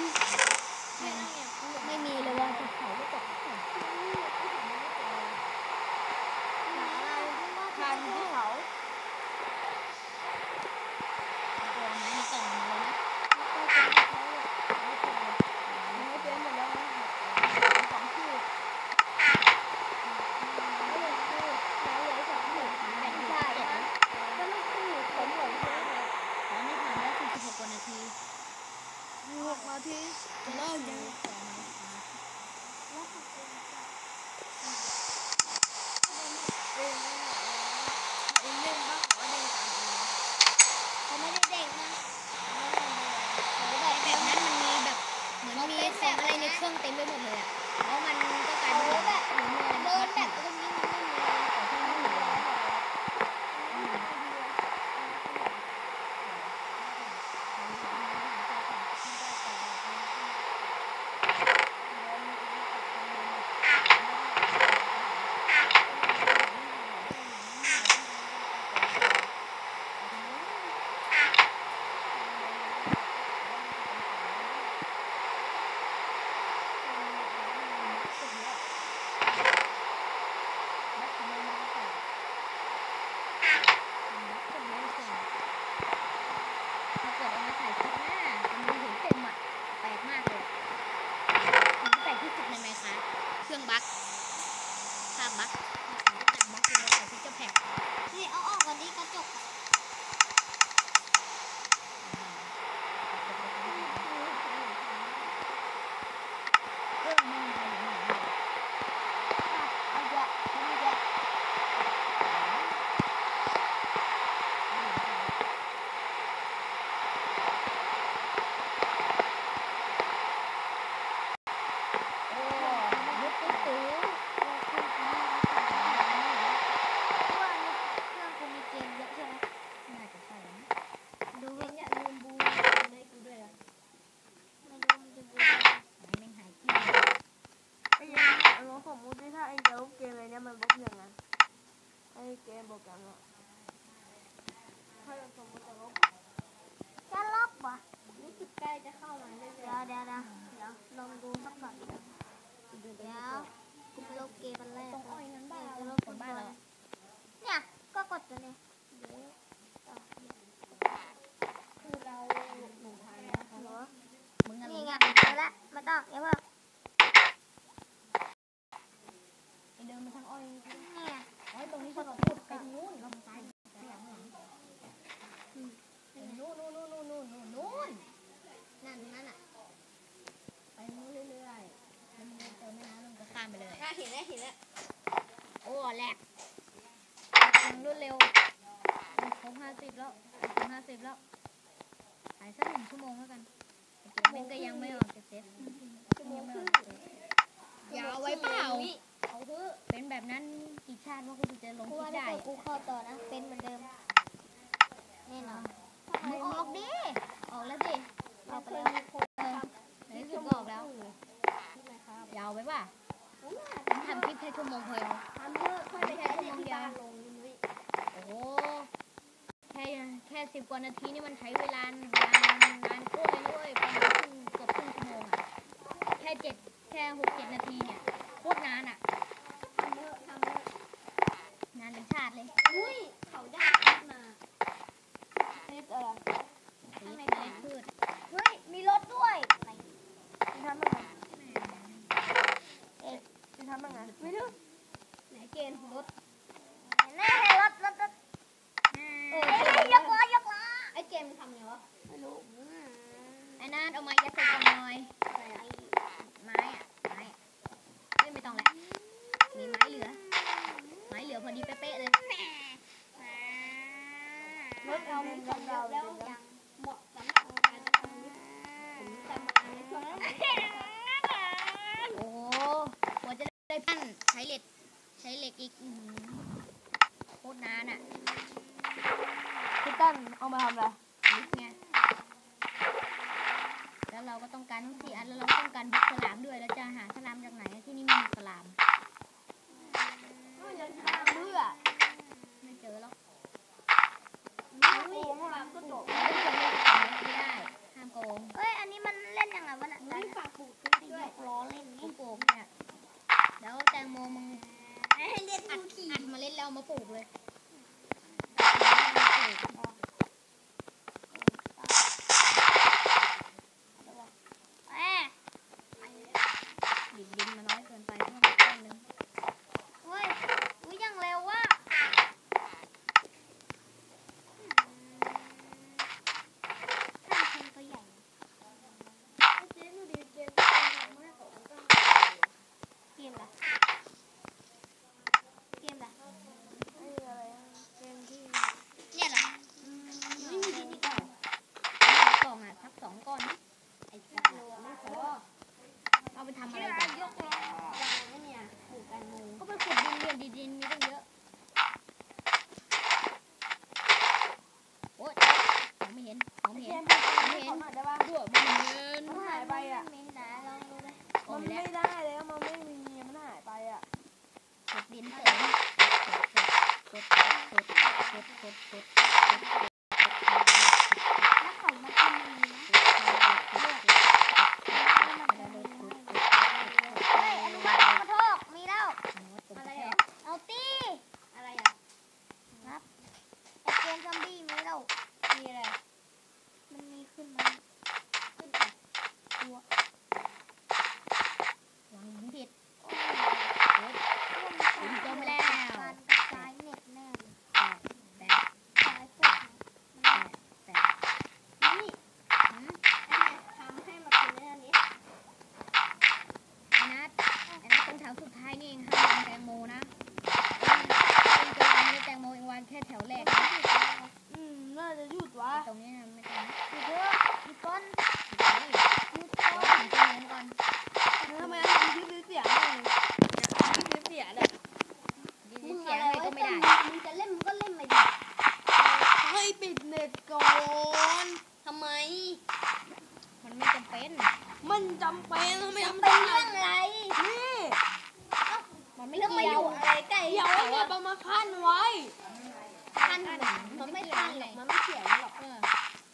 ไม่มีเลยว่าจะเขาไม่ตกทานที่เขาตัวไม้ในกล่องมาเลยนะไม่เป็นหมดแล้วนะสองที่ไม่เป็นที่แล้วเหลือสองที่แบ่งที่ใช่เจ็ดนะนะก็ไม่ที่ผมหลงใช่ไหมตอนนี้ผ่านไปแล้ว46กว่านาที 6 นาทีจะเลิกยังเองเล่นบ้างขอเดินตามเองเขาไม่ได้เด็กนะแบบนั้นมันมีแบบเหมือนมีแสงอะไรในเครื่องเต็มไปหมดเลยอ่ะแล้วมันก็กลายเป็นแบบเหมือนมีอะไรเดิมาน ทับแบบอยู่ตรงนี้มันไม่มีแต่ที่ไม่มีเลยถ้าเกิดเอามาถ่ายคลิปหน้าจะมีเห็นเต็มอ่ะแปลกมากเลยถึงแปลกที่สุดในไหมคะเครื่องบั๊กภาพบั๊กแต่บั๊กคือเราใส่พิกเจอร์แพ็คนี่เอาออกก่อนดิกระจกอะเครื่องไม่มีใครเห็นหนังเลยเอาเยอะเอาเยอะโอ้ยุบตุ๊บตุ๊บเพราะว่าในเครื่องกูมีเกมเยอะใช่ไหมน่าจะใช่นะดูเว้นอย่าลืมบูในกูด้วยอะไม่รู้มันจะบูไหนแม่งหายขี้ไอ้ยังลองสมมติถ้าไอ้จะลบเกมอะไรเนี่ยมันลบยังไงไอ้เกมโปรแกรมอะถ้าเราสมมติจะลบจะลบวะรู้สึกใกล้จะเข้ามาเรื่อยๆเดี๋ยวลองดูสักก่อนเดี๋ยวกูไปลบเกมอันแรกตรงอ้อยนั้นบ้านจะลเราบตรงบ้านเราเนี่ยก็กดตัวนี้คือเราหนูทานนะเหรอมึงอะนี่รู้ไงไงเจอแล้วไม่ต้องเดี๋ยวเพิ่งไอเดินมาทางอ้อยนี่ไงอ้อยตรงนี้ใช่ป่ะพูดไปทางนู้นเราซ้ายไปหลังนู่นนู่นนู่นนู่นนู่นนู่นนู่นนั่นอ่ะไปนู้นเรื่อยๆแล้วมึงเจอแม่น้ำมึงก็ข้ามไปเลยเห็นแล้วโอ้แหลกมึงรวดเร็วครบ50แล้วครบ50แล้วถ่ายสัก1 ชั่วโมงแล้วกันเมนก็ยังไม่ออกจากเซตยังไม่ออกจากเซตอย่าเอาไว้เปล่าเอาเถอะเป็นแบบนั้นกี่ชาติว่ากูถึงจะลงกูคลิว่าปถ้าได้เกิดกูเข้าต่อนะเป็นเหมือนเดิมแน่นอนมึงออกดิออกแล้วดิเอาไปแล้วในที่สุดก็ออกแล้วยาวไปป่ะผมทำคลิปแค่ชั่วโมงเดียวทำเยอะค่อยไปใช้ที่บ้านลงนี่โอ้โหแค่10 กว่านาทีนี่มันใช้เวลานานโคตรเลยด้วยประมาณเกือบครึ่งชั่วโมงอ่ะแค่6-7 นาทีเนี่ยโคตรนานอ่ะทำเยอะนานเป็นชาติเลยอุ้ยเขาได้ขึ้นมาติดอะไรตีเมล็ดพืชเฮ้ยมีรถด้วยไหนที่ทำยังไงที่ทำยังไงไม่รู้ไหนเกณฑ์รถแน่รถยกล้อไอ้เกมมันทำไงวะไม่รู้ไอ้นั่นเอาไม้ยัดใส่กล่องหน่อยอะไรอ่ะไม้อะไม่ต้องแล้วมีไม้เหลือพอดีเป๊ะๆเลยรถเอาเป็นของเราแล้วเดี๋ยวยังเหมาะสำหรับการทำนี้ผมจะมาในช่วงนี้โอ้โหกว่าจะได้ปั้นใช้เหล็กอีกโคตรนานอ่ะพี่ตั้นเอามาทำอะไรนิดไงแล้วเราก็ต้องการทั้ง4 อันแล้วเราก็ต้องการบุกสลามด้วยแล้วจะหาสลามจากไหนที่นี่ไม่มีสลามเบื่อไม่เจอหรอกโอ้โหมันก็จบเราต้องเจอเล่นกับไม่ได้ห้ามโกงเฮ้ยอันนี้มันเล่นยังไงวะน่ะ 2 ก้อนนะไอ้สัตว์ไม่พอเอาไปทำอะไรเชื่อกันยกล้อวางไว้เนี่ยปลูกแตงโมก็ไปขุดดินเรียนดินมีตั้งเยอะโอ๊ยมองไม่เห็นมองไม่เกเห็นมเป็นมองไม่ขเห็อน หน่อยได้ปะด้วยมองไม่เห็นมันหายไปอ่ะมีไหนลองดูเลยโอ้มันยไม่แล้วได้แล้วมันไม่มีมันหายไปอ่ะขุดดินเสริมขุดถ้าของมันเป็นอย่างนี้นะเฮ้ยอนุบาลกระโทกมีแล้วอะไรเหรอเอาตีอะไรอ่ะครับไอเกมซอมบี้มีแล้วมีอะไรมันมีขึ้นมาขึ้นมาตัววางหินผิดโอ้ยโอ๊ยมันจมไปแล้วการกระจายเน็ตแน่เลยแต่สายพวกนี้แต่นี่หืมไอ้เนี่ยทำให้มันเป็นเรื่องนี้ไอ้นัทตรงแถวสุดท้ายนี่เองห้ามวางแตงโมนะเองจะวางไม่แตงโมเองวางแค่แถวแรกนะน่าจะหยุดวะตรงนี้นะไม่ต้องนะอยู่เถอะอยู่ต้นเฮ้ยอยู่ขอต้นถึงชั่วโมงก่อนทำไมทำคลิปเสียงเลยคลิปเสียเนี่ยดิเสียงอะไรก็ไม่ได้มึงจะเล่นมึงก็เล่นมาดิให้ปิดเน็ตก่อนทำไมมันไม่จำเป็นมันจำเป็นทำไมจะทำเป็นได้เรื่องอะไรนี่มันไม่เรื่องมาเกี่อยวยู่อะไรใกล้เดี๋ยวไอ้เนี่ยต้องมาขั้นไว้ทันมันไม่ทันหรอกมันไม่เขียนหรอกเออ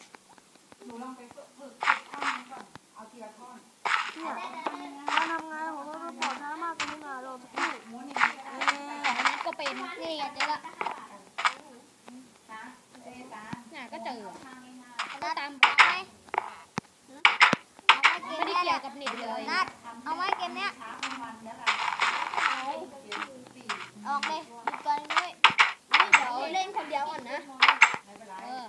เนี่ยการทำงานของเราปลอดช้ามากคุณนาเราสักครู่ของนัทก็เป็นนี่ไงเจอละน่ะก็เจอนัดตามเอาไหมเอาไหมเกไม่มได้เนี้ยเกี่ยวกับเน็ตเลยนัดเอาไหมเกมเนี้ยออกเลยหยุดก่อนด้วยเดี๋ยวเล่นคนเดียวก่อนนะเออ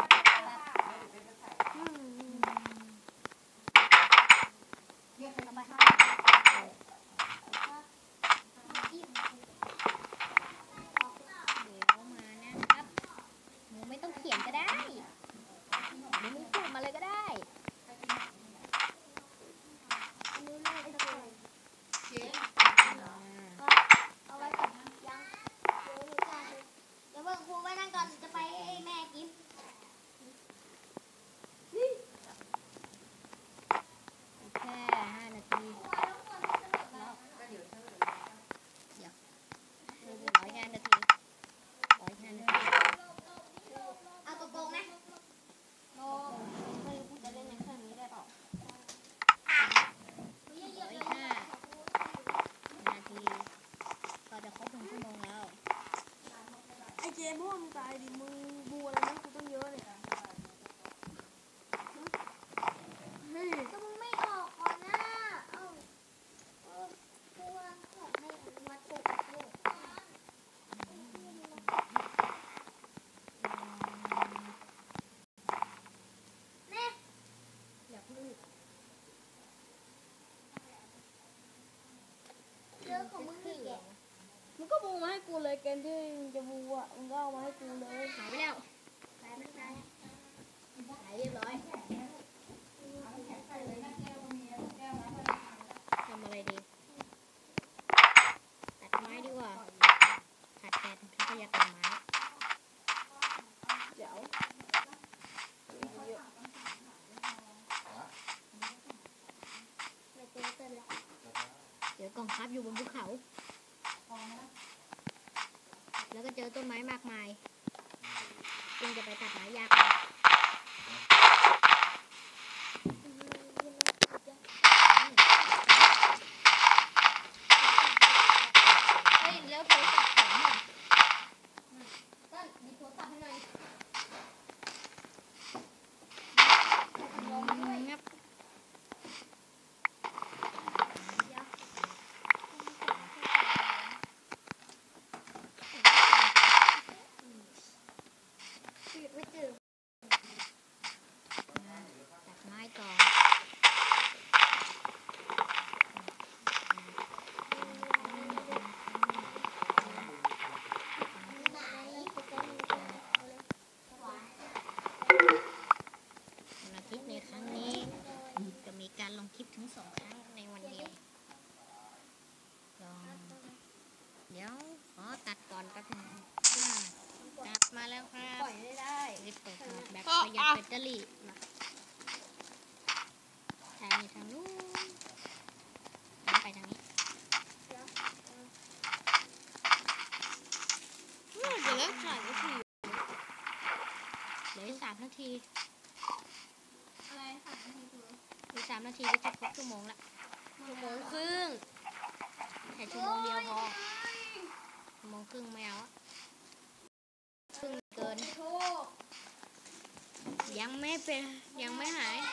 เดี๋ยวมานะครับหนูไม่ต้องเขียนก็ได้หรือมึงพูดมาเลยก็ได้เอาไว้ก่อนยังเดี๋ยวหนูจ่ายเลยเดี๋ยวเบิ่งครูไว้นั่งก่อนจะไปให้แม่กินแค่5 นาทีเดี๋ยว105 นาที105 นาทีเอาตรงๆนะโอ้ไม่รู้กูจะเล่นในเครื่องนี้ได้เปล่า 105 นาทีก็จะครบ1 ชั่วโมงแล้วไอเจมส์พวกมึงตายดิมึงบูอะไรนะกูต้องเยอะเลยนี่ก็มึงไม่ออกก่อนนะเอ้ากูว่าของให้อนุมัติถูกลูกแน่อย่าพึ่งเรื่องของมึงนี่แกมึงก็บูมาให้กูเลยเกมที่มึงจะบูอ่ะมึงก็เอามาให้กูเลยหายไปแล้วไปไม่ได้หายเรียบร้อยทำอะไรดี ตัดไม้ดีกว่าขาดแคลนทรัพยากรไม้เดี๋ยวไม่เจอเต้นแล้วเจอกล่องพับอยู่บนภูเขา แล้วก็เจอต้นไม้มากมายจึงจะไปตัดไม้ยาก เฮ้ยแล้วโทรศัพท์ผมอ่ะต้นหยิบโทรศัพท์ให้หน่อยงับไม่เจอรี่มาทางนี้ทางนู้นไปทางนี้เดี๋ยวเลิกถ่ายก็คือเหลืออีก3 นาทีอะไร3 นาทีคืออีก3 นาทีก็จะครบชั่วโมงละ1 ชั่วโมงครึ่งแค่ชั่วโมงเดียวพอ1 ชั่วโมงครึ่งไม่เอาอะครึ่งเกินยังไม่หาย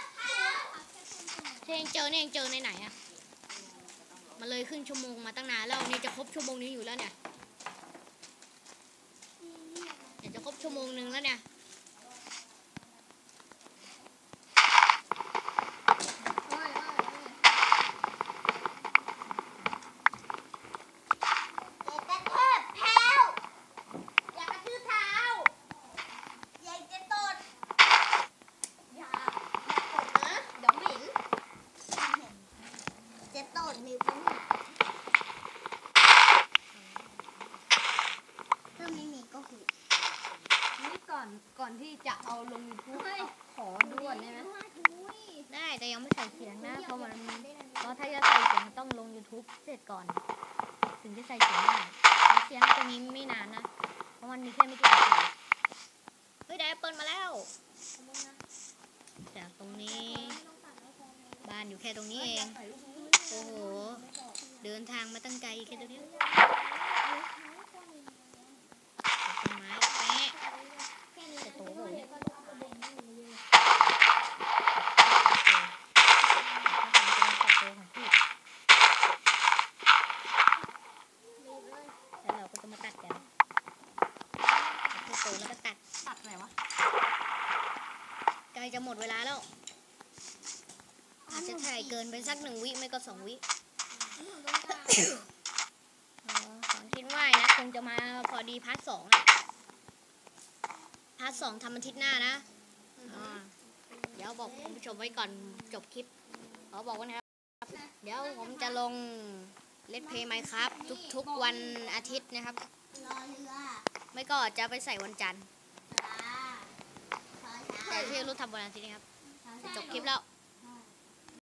เองเจอในไหนอะมาเลยครึ่งชั่วโมงมาตั้งนานแล้วนี่จะครบชั่วโมงนี้อยู่แล้วเนี่ยเดี๋ยวจะครบชั่วโมงนึงแล้วเนี่ยก่อนที่จะเอาลง YouTube ขอด่วนได้ไหมได้แต่ยังไม่ใส่เสียงนะเพราะถ้าจะใส่เสียงต้องลง YouTube เสร็จก่อนถึงจะใส่เสียงได้เสียงตรงนี้ไม่นานนะเพราะมันมีแค่ไม่กี่นาทีเฮ้ยได้เปิดมาแล้วจากตรงนี้บ้านอยู่แค่ตรงนี้เองโอ้โหเดินทางมาตั้งไกลแค่ตรงนี้ต้นไม้แปะจะโตเลยแล้วเราก็จะมาตัดกันโตแล้วก็ตัดอะไรวะใกล้จะหมดเวลาแล้วอาจจะถ่ายเกินไปสัก1 วิไม่ก็2 วิของคิดว่านะคงจะมาพอดีพาร์ท 2พาร์ท 2ทำอาทิตย์หน้านะเดี๋ยวบอกคุณผู้ชมไว้ก่อนจบคลิปขอบอกว่านะครับเดี๋ยวผมจะลงLet's Play Minecraftทุกวันอาทิตย์นะครับไม่ก็จะไปใส่วันจันทร์แต่ที่รู้ทำวันอาทิตย์นะครับจบคลิปแล้ว